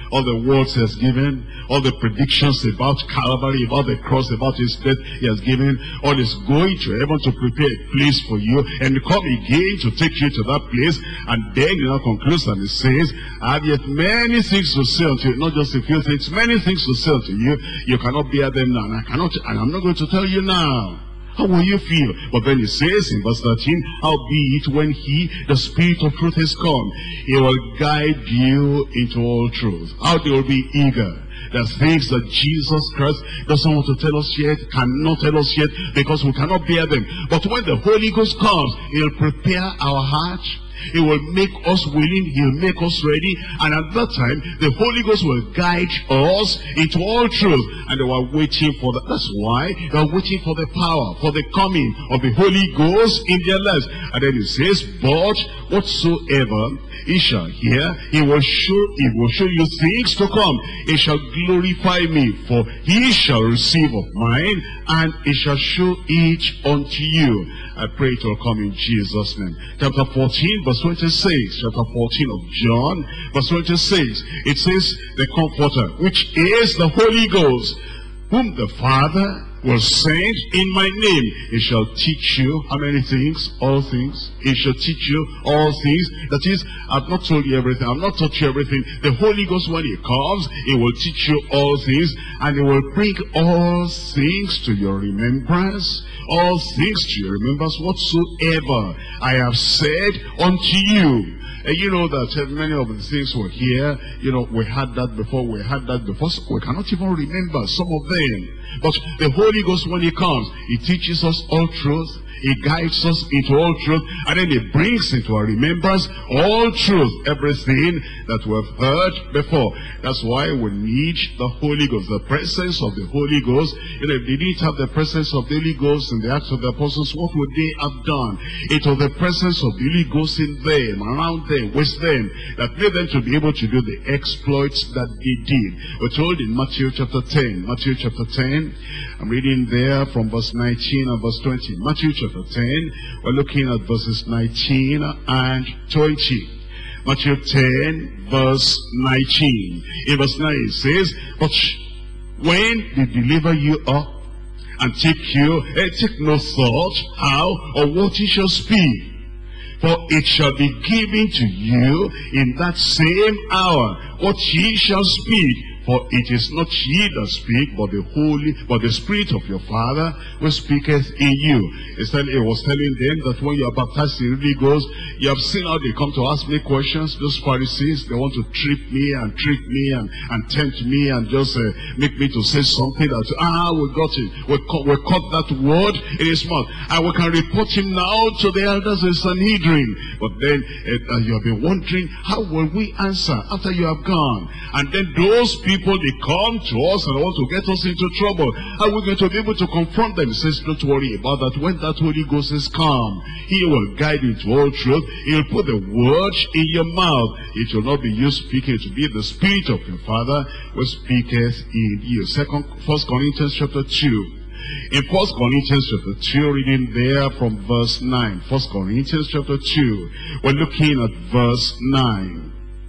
all the words he has given, all the predictions about Calvary, about the cross, about his death he has given, all is going to heaven to prepare a place for you, and come again to take you to that place. And then he now concludes and he says, I have yet many things to say unto you, not just a few things, many things to say unto you. You cannot bear them now, and I cannot, and I'm not going to tell you now. How will you feel? But then he says in verse thirteen, howbeit when he, the Spirit of truth, is come, he will guide you into all truth. How they will be eager. There's things that Jesus Christ doesn't want to tell us yet, cannot tell us yet, because we cannot bear them. But when the Holy Ghost comes, he'll prepare our heart. He will make us willing, he'll make us ready, and at that time, the Holy Ghost will guide us into all truth. And they were waiting for that. That's why they are waiting for the power, for the coming of the Holy Ghost in their lives. And then it says, but whatsoever he shall hear, he will show, he will show you things to come. He shall glorify me, for he shall receive of mine, and he shall show it unto you. I pray it will come in Jesus' name. Chapter fourteen, verse twenty-six. Chapter fourteen of John, verse twenty-six. It says, the Comforter, which is the Holy Ghost, whom the Father will send in my name. He shall teach you how many things? All things. He shall teach you all things. That is, I've not told you everything. I've not taught you everything. The Holy Ghost, when he comes, he will teach you all things, and he will bring all things to your remembrance. All things to your remembrance, whatsoever I have said unto you. And you know that uh, many of the things were here, you know, we had that before, we had that before, so we cannot even remember some of them. But the Holy Ghost, when he comes, he teaches us all truth, he guides us into all truth, and then he brings into our remembrance all truth, everything that we have heard before. That's why we need the Holy Ghost, the presence of the Holy Ghost. You know, if they didn't have the presence of the Holy Ghost in the Acts of the Apostles, what would they have done? It was the presence of the Holy Ghost in them, around them, with them, that made them to be able to do the exploits that they did. We're told in Matthew chapter ten, Matthew chapter ten, I'm reading there from verse nineteen and verse twenty. Matthew chapter ten, we're looking at verses nineteen and twenty. Matthew ten, verse nineteen. In verse nine it says, but when they deliver you up and take you, eh, take no thought how or what you shall speak. For it shall be given to you in that same hour what ye shall speak. For it is not ye that speak, but the Holy, but the Spirit of your Father who speaketh in you. Instead, it was telling them that when you are baptized in the Holy Ghost, you have seen how they come to ask me questions. Those Pharisees, they want to trip me and trick me and, and tempt me and just uh, make me to say something that, ah, we got it. We caught, we caught that word in his mouth. And we can report him now to the elders in Sanhedrin. But then uh, you have been wondering, how will we answer after you have gone? And then those people, People, they come to us and want to get us into trouble. How are we going to be able to confront them? He says, don't worry about that. When that Holy Ghost is come, he will guide you into all truth. He will put the word in your mouth. It will not be you speaking, it will be the Spirit of your Father who speaketh in you. Second, First Corinthians chapter two. In First Corinthians chapter two, reading there from verse nine. First Corinthians chapter two, we're looking at verse nine.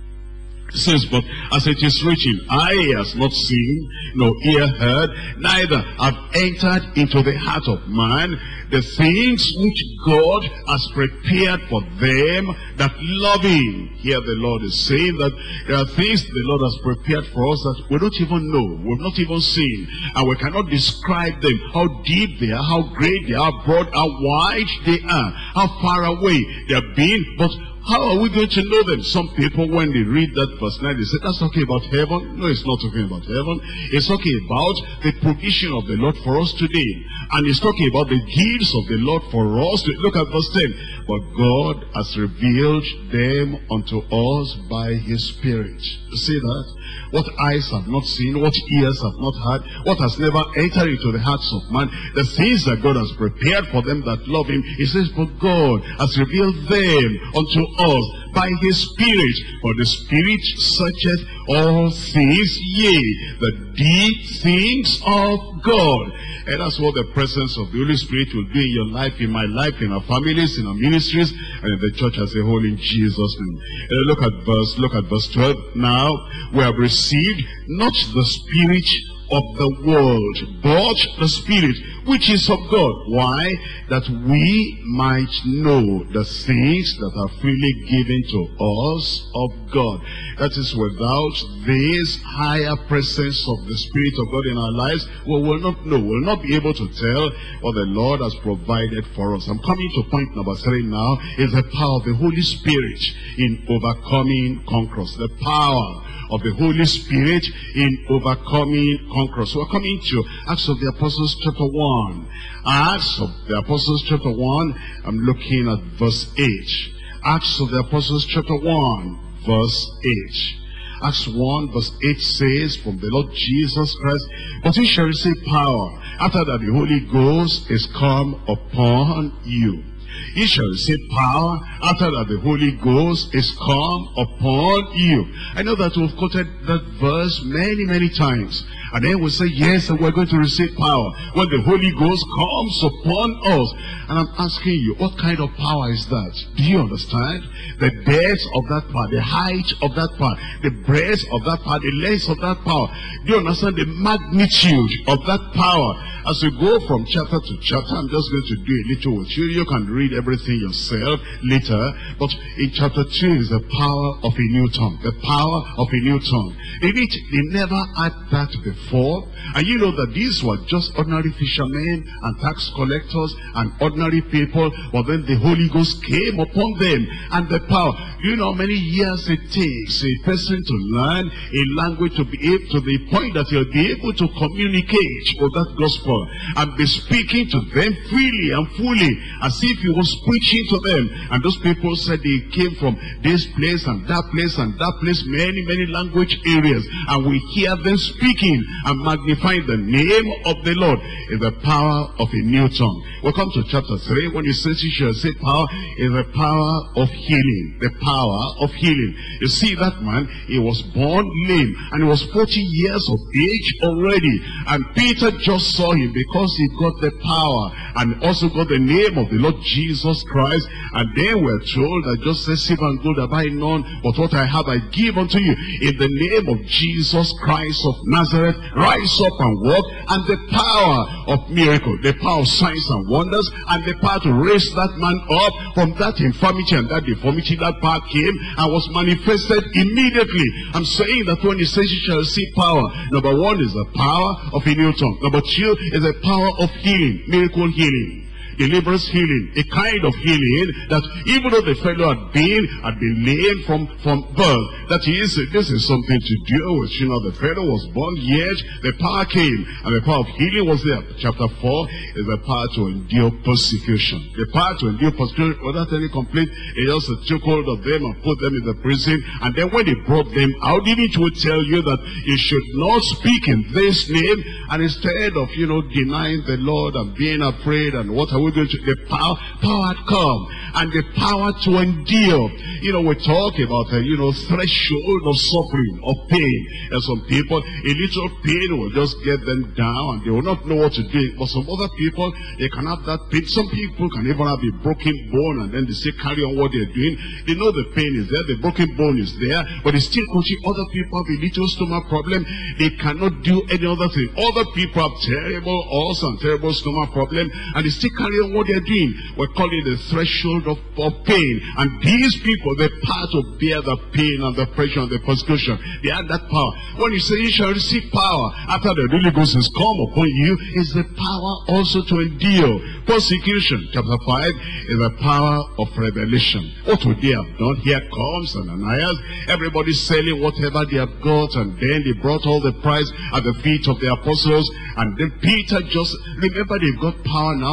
It says, but as it is written, eye has not seen, nor ear heard, neither have entered into the heart of man the things which God has prepared for them that love him. Here the Lord is saying that there are things the Lord has prepared for us that we don't even know, we've not even seen, and we cannot describe them, how deep they are, how great they are, broad, how wide they are, how far away they have been, but how are we going to know them? Some people, when they read that verse nine, they say, that's talking about heaven. No, it's not talking about heaven. It's talking about the provision of the Lord for us today. And it's talking about the gifts of the Lord for us. Look at verse ten. But God has revealed them unto us by his Spirit. You see that? What eyes have not seen, what ears have not heard, what has never entered into the hearts of man, the things that God has prepared for them that love him. He says, but God has revealed them unto us by his Spirit. For the Spirit searcheth all things, yea, the deep things of God. And that's what the presence of the Holy Spirit will do in your life, in my life, in our families, in our ministries, and in the church as a whole, in Jesus' name. Uh, look at verse, look at verse twelve. Now we have received not the spirit of the world, but the Spirit which is of God. Why? That we might know the things that are freely given to us of God. That is, without this higher presence of the Spirit of God in our lives, we will not know, we will not be able to tell what the Lord has provided for us. I'm coming to point number three now, is the power of the Holy Spirit in overcoming conquerors. The power of the Holy Spirit in overcoming conquerors. We're coming to Acts of the Apostles chapter one. Acts of the Apostles chapter one, I'm looking at verse eight. Acts of the Apostles chapter one, verse eight. Acts one verse eight says, from the Lord Jesus Christ, but you shall receive power after that the Holy Ghost is come upon you. You shall receive power after that the Holy Ghost is come upon you. I know that we've quoted that verse many, many times. And then we say, yes, and we're going to receive power when the Holy Ghost comes upon us. And I'm asking you, what kind of power is that? Do you understand? The depth of that power, the height of that power, the breadth of that power, the length of that power. Do you understand the magnitude of that power? As we go from chapter to chapter, I'm just going to do a little with you. You can read everything yourself later. But in chapter two is the power of a new tongue. The power of a new tongue. They, need, they never had that before. And you know that these were just ordinary fishermen and tax collectors and ordinary people. But then the Holy Ghost came upon them. And the power. You know how many years it takes a person to learn a language to be able to the point that he'll be able to communicate with that gospel and be speaking to them freely and fully as if he was preaching to them. And those people said they came from this place and that place and that place, many, many language areas, and we hear them speaking and magnifying the name of the Lord in the power of a new tongue. We'll come to chapter three. When you say you shall say power, is the power of healing. The power of healing. You see that man, he was born lame and he was forty years of age already, and Peter just saw him because he got the power and also got the name of the Lord Jesus Christ. And then we're told that just say, silver and gold have I none, but what I have I give unto you. In the name of Jesus Christ of Nazareth, rise up and walk. And the power of miracle, the power of signs and wonders, and the power to raise that man up from that infirmity and that deformity, that power came and was manifested immediately. I'm saying that when he says you shall receive power, number one is the power of a new tongue. Number two is the power of healing, miracle healing. Deliverance healing, a kind of healing that even though the fellow had been had been lame from from birth, that is, this is something to do with. You know, the fellow was born, yet the power came, and the power of healing was there. Chapter four is the power to endure persecution. The power to endure persecution without any complaint. He just took hold of them and put them in the prison, and then when they brought them out, even it would tell you that you should not speak in this name, and instead of, you know, denying the Lord and being afraid and what are we going to, the power, power had come, and the power to endure. You know, we talk about a, you know, threshold of suffering, of pain. And some people, a little pain will just get them down, and they will not know what to do. But some other people, they can have that pain. Some people can even have a broken bone, and then they say carry on what they're doing. They know the pain is there, the broken bone is there, but they still continue. Other people have a little stomach problem. They cannot do any other thing. Other people have terrible ulcer and terrible stomach problem, and they still carry on what they're doing. We call it the threshold of, of pain. And these people, the power to bear the pain and the pressure and the persecution, they have that power. When you say you shall receive power after the Holy Ghost has come upon you, is the power also to endure persecution. Chapter five is the power of revelation. What would they have done? Here comes Ananias, everybody selling whatever they have got, and then they brought all the price at the feet of the apostles. And then Peter just, remember they've got power now, and they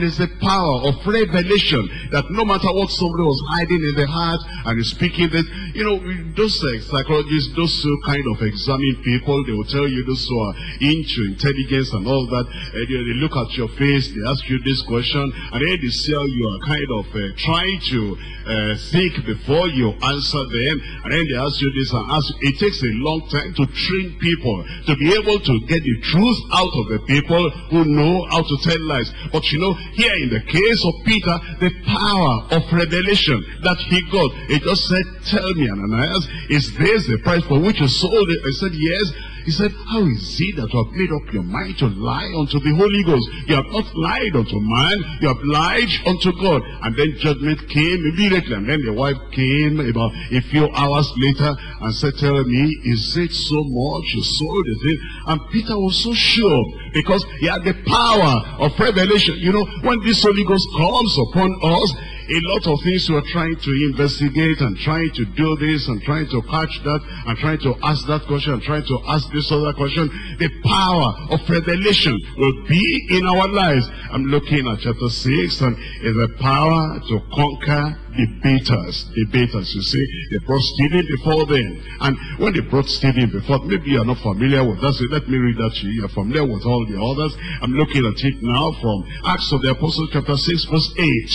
is the power of revelation, that no matter what somebody was hiding in the heart and is speaking this, you know, those uh, psychologists, those who kind of examine people, they will tell you those who are into intelligence and all that, and they, they look at your face, they ask you this question, and then they see how you are kind of uh, trying to uh, think before you answer them, and then they ask you this and ask. It takes a long time to train people to be able to get the truth out of the people who know how to tell lies. But you know, here in the case of Peter, the power of revelation that he got, he just said, tell me, Ananias, is this the price for which you sold it? I said, yes. He said, how is it that you have made up your mind to lie unto the Holy Ghost? You have not lied unto man, you have lied unto God. And then judgment came immediately. And then the wife came about a few hours later and said, tell me, is it so much you sold the thing? And Peter was so sure, because he had the power of revelation. You know, when this Holy Ghost comes upon us, a lot of things we are trying to investigate and trying to do this and trying to catch that and trying to ask that question and trying to ask this other question. The power of revelation will be in our lives. I'm looking at chapter six, and is the power to conquer debaters. Debaters, you see, they brought Stephen before them. And when they brought Stephen before, maybe you're not familiar with that, so let me read that to you. You're familiar with all the others. I'm looking at it now from Acts of the Apostles chapter six verse eight.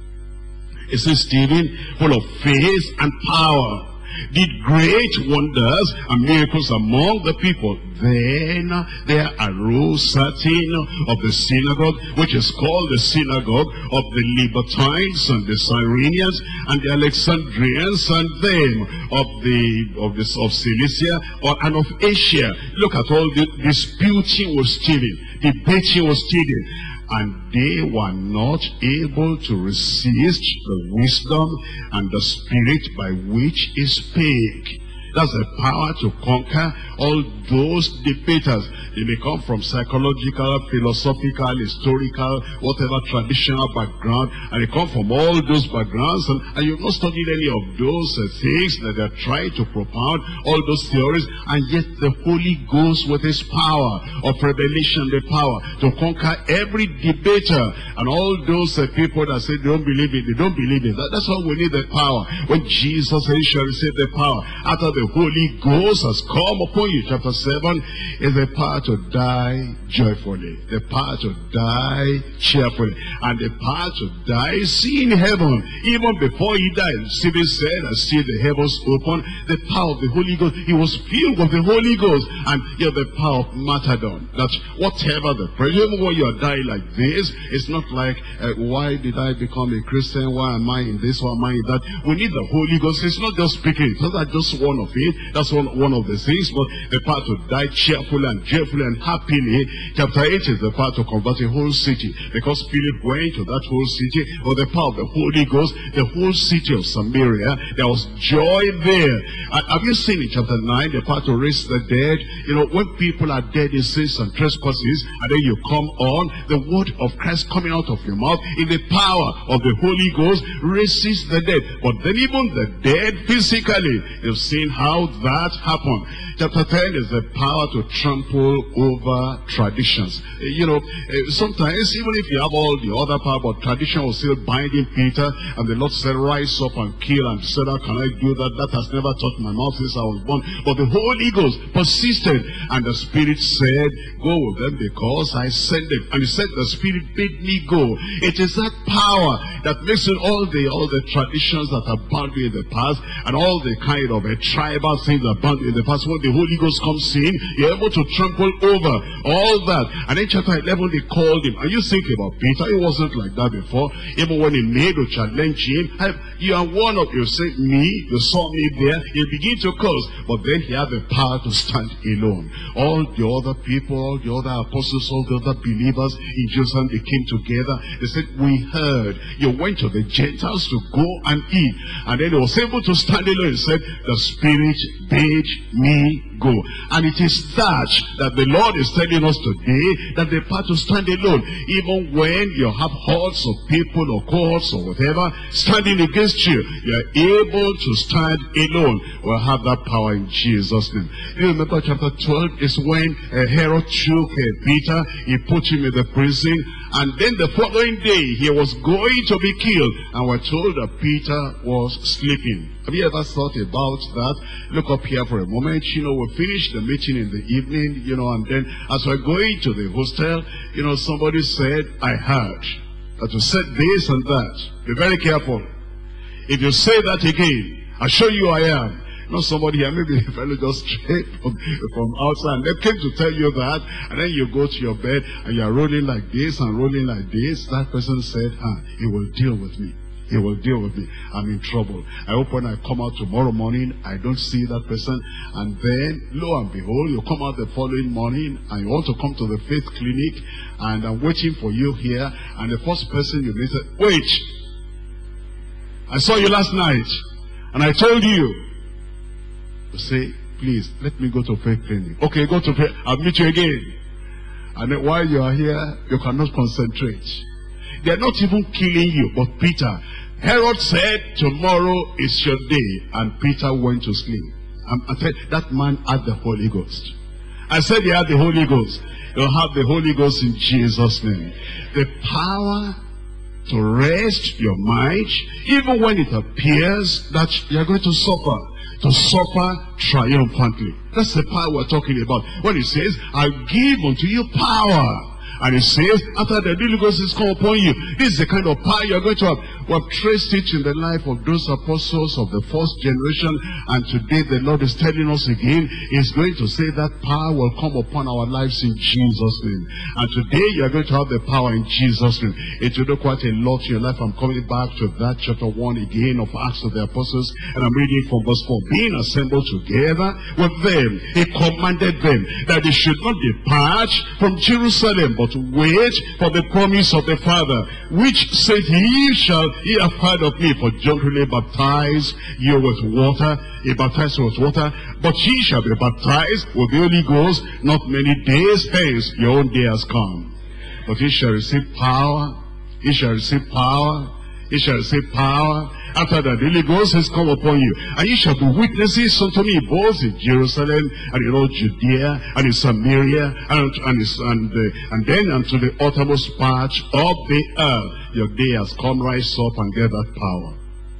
It says, Stephen, full of faith and power, did great wonders and miracles among the people. Then there arose certain of the synagogue, which is called the synagogue of the Libertines and the Cyrenians and the Alexandrians, and them of the of this of Cilicia or and of Asia. Look at all the disputing with Stephen, debating with Stephen. And they were not able to resist the wisdom and the spirit by which he spake. That's the power to conquer all those debaters. They may come from psychological, philosophical, historical, whatever traditional background, and they come from all those backgrounds, and, and you've not studied any of those uh, things that they're trying to propound, all those theories, and yet the Holy Ghost with his power of revelation, the power to conquer every debater, and all those uh, people that say they don't believe it, they don't believe it. That, that's why we need the power. When Jesus said, you shall receive the power after the Holy Ghost has come upon you. Chapter seven is the power to die joyfully, the power to die cheerfully, and the power to die seeing heaven even before he died. Stephen said, I see the heavens open. The power of the Holy Ghost, he was filled with the Holy Ghost, and you have the power of martyrdom, that whatever the prayer, even when you are dying like this, it's not like uh, why did I become a Christian, why am I in this, why am I in that? We need the Holy Ghost. It's not just speaking, it's not just one of it, that's one, one of the things, but the power to die cheerfully and joyfully and happily. Chapter eight is the power to convert a whole city, because Philip went to that whole city with the power of the Holy Ghost. The whole city of Samaria, there was joy there. And have you seen in chapter nine the power to raise the dead? You know, when people are dead in sins and trespasses, and then you come on, the word of Christ coming out of your mouth in the power of the Holy Ghost raises the dead. But then even the dead physically, you've seen how that happened. Chapter ten is the power to trample over traditions. You know, sometimes even if you have all the other power, but tradition was still binding Peter, and the Lord said, rise up and kill, and said, how can I do that? That has never touched my mouth since I was born. But the Holy Ghost persisted, and the Spirit said, go with them because I sent them. And he said, the Spirit bid me go. It is that power that makes it all the all the traditions that are bound in the past, and all the kind of a tribal things that are bound in the past. When the Holy Ghost comes in, you're able to trample over all that. And in chapter eleven, they called him. And you think about Peter, it wasn't like that before. Even when he made to challenge him, you are one of you, say, me, you saw me there, you begin to curse. But then he had the power to stand alone. All the other people, all the other apostles, all the other believers in Jerusalem, they came together. They said, we heard you went to the Gentiles to go and eat. And then he was able to stand alone. He said, the Spirit bade me go. And it is that that the Lord is telling us today, that the power to stand alone, even when you have hordes of people or cohorts or whatever standing against you, you are able to stand alone. We'll have that power in Jesus' name. You remember chapter twelve is when uh, Herod took uh, Peter, he put him in the prison, And then the following day, he was going to be killed. And we're told that Peter was sleeping. Have you ever thought about that? Look up here for a moment. You know, we finished the meeting in the evening, you know, and then as we're going to the hostel, you know, somebody said, I heard that you said this and that. Be very careful. If you say that again, I'll show you I am. Not somebody here, maybe a fellow just straight from, from outside, and they came to tell you that, and then you go to your bed, and you're rolling like this, and rolling like this. That person said, ah, he will deal with me. He will deal with me. I'm in trouble. I hope when I come out tomorrow morning, I don't see that person. And then, lo and behold, you come out the following morning, and you want to come to the faith clinic, and I'm waiting for you here, and the first person you meet said, wait, I saw you last night, and I told you. To say, please, let me go to faith clinic. Okay, go to faith. I'll meet you again. And then while you are here, you cannot concentrate. They are not even killing you. But Peter, Herod said, tomorrow is your day. And Peter went to sleep. And I said, that man had the Holy Ghost. I said he had the Holy Ghost. You'll have the Holy Ghost in Jesus' name. The power to rest your mind, even when it appears that you're going to suffer. To suffer triumphantly. That's the power we're talking about. When it says, I give unto you power. And it says, after the Holy Ghost is come upon you, this is the kind of power you're going to have. We have traced it in the life of those apostles of the first generation. And today the Lord is telling us again, He's going to say that power will come upon our lives in Jesus' name. And today you're going to have the power in Jesus' name. It will do quite a lot in your life. I'm coming back to that chapter one again of Acts of the Apostles. And I'm reading from verse four. Being assembled together with them, He commanded them that they should not depart from Jerusalem, but to wait for the promise of the Father, which said, Ye shall ye have heard of me, for John really baptized you with water, he baptized you with water, but ye shall be baptized with the Holy Ghost not many days hence. Your own day has come. But ye shall receive power, ye shall receive power, ye shall receive power, after that the Holy Ghost has come upon you. And ye shall be witnesses unto me, both in Jerusalem, and in all Judea, and in Samaria, and, and, and, uh, and then unto the uttermost part of the earth. Your day has come, rise up and get that power.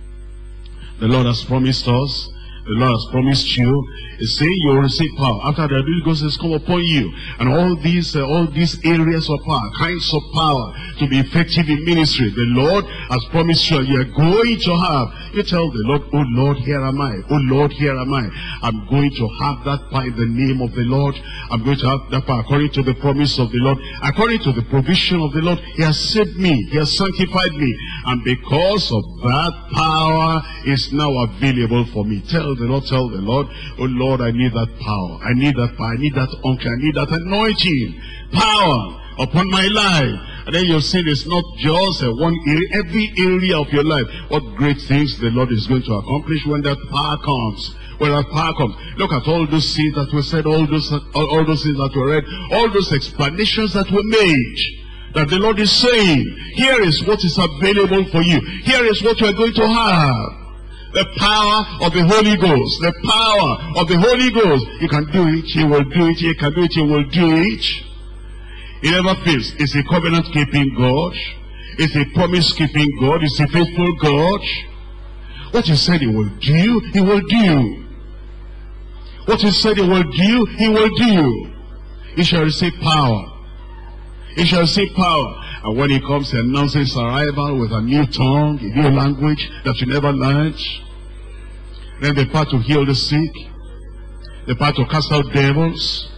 The Lord has promised us, the Lord has promised you, He's saying you will receive power after the Holy Ghost has come upon you. And all these uh, all these areas of power, kinds of power to be effective in ministry, the Lord has promised you you are going to have. You tell the Lord, oh Lord, here am I. Oh Lord, here am I. I'm going to have that power in the name of the Lord. I'm going to have that power according to the promise of the Lord, according to the provision of the Lord. He has saved me. He has sanctified me. And because of that, power is now available for me. Tell the Lord, tell the Lord, oh Lord, Lord, I need that power. I need that power. I need that unction. I need that anointing. Power upon my life. And then you'll see it's not just uh, one area, every area of your life. What great things the Lord is going to accomplish when that power comes. When that power comes. Look at all those things that were said, all those, all, all those things that were read, all those explanations that were made. That the Lord is saying, here is what is available for you. Here is what you are going to have. The power of the Holy Ghost. The power of the Holy Ghost. You can do it, He will do it. You can do it, He will do it. He never fails. It's a covenant-keeping God. It's a promise-keeping God. It's a faithful God. What He said He will do, He will do. What He said He will do, He will do. He shall receive power. He shall receive power. And when He comes, He announces arrival with a new tongue, a new language that you never learned. Then the power to heal the sick, the power to cast out devils,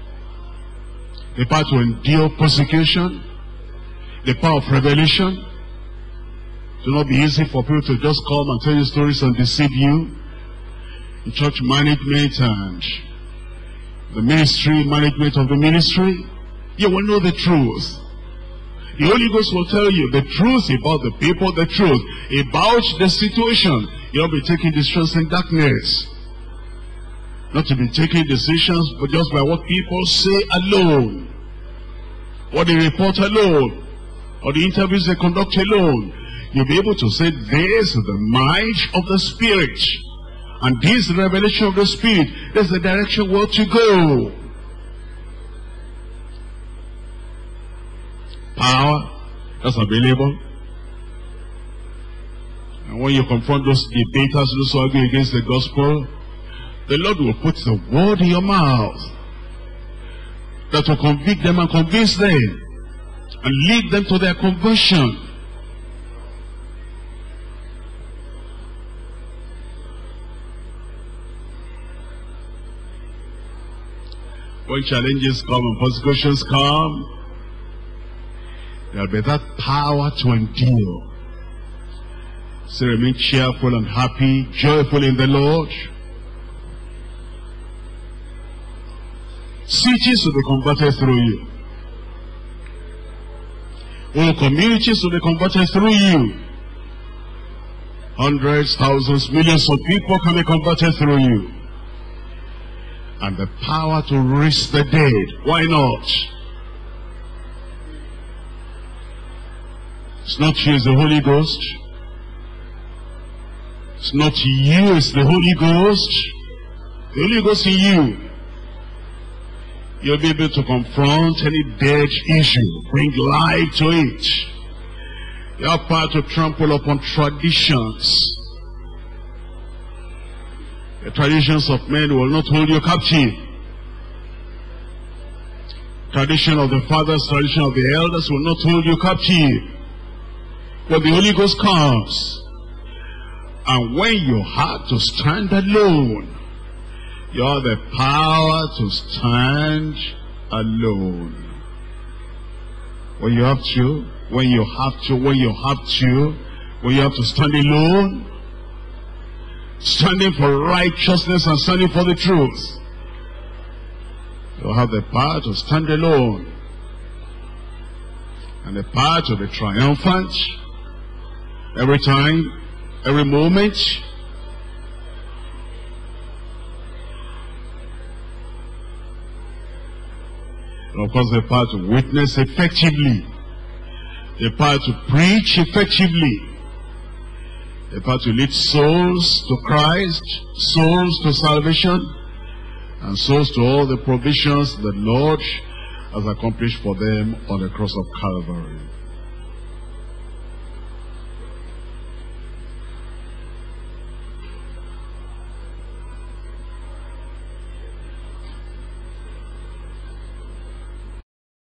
the power to endure persecution, the power of revelation. It will not be easy for people to just come and tell you stories and deceive you. In church management and the ministry, management of the ministry, you will know the truth. The Holy Ghost will tell you the truth about the people, the truth about the situation. You'll be taking decisions in darkness. Not to be taking decisions, but just by what people say alone. What they report alone. Or the interviews they conduct alone. You'll be able to say, this is the mind of the Spirit. And this is the revelation of the Spirit. This is the direction where to go. power that's available. And when you confront those debaters, those who argue against the gospel, the Lord will put the word in your mouth that will convict them and convince them and lead them to their conversion. When challenges come and persecutions come, there will be that power to endure. So remain cheerful and happy, joyful in the Lord. Cities will be converted through you. All communities will be converted through you. Hundreds, thousands, millions of people can be converted through you. And the power to raise the dead. Why not? It's not you, it's the Holy Ghost. It's not you, it's the Holy Ghost. The Holy Ghost in you. You'll be able to confront any dead issue, bring life to it. You have power to trample upon traditions. The traditions of men will not hold you captive. Tradition of the fathers, tradition of the elders will not hold you captive. But the Holy Ghost comes. And when you have to stand alone, you have the power to stand alone. When you have to, when you have to, when you have to, when you have to stand alone, standing for righteousness and standing for the truth, you have the power to stand alone. And the power to be triumphant every time, every moment. And of course the power to witness effectively, the power to preach effectively, the power to lead souls to Christ, souls to salvation, and souls to all the provisions the Lord has accomplished for them on the cross of Calvary.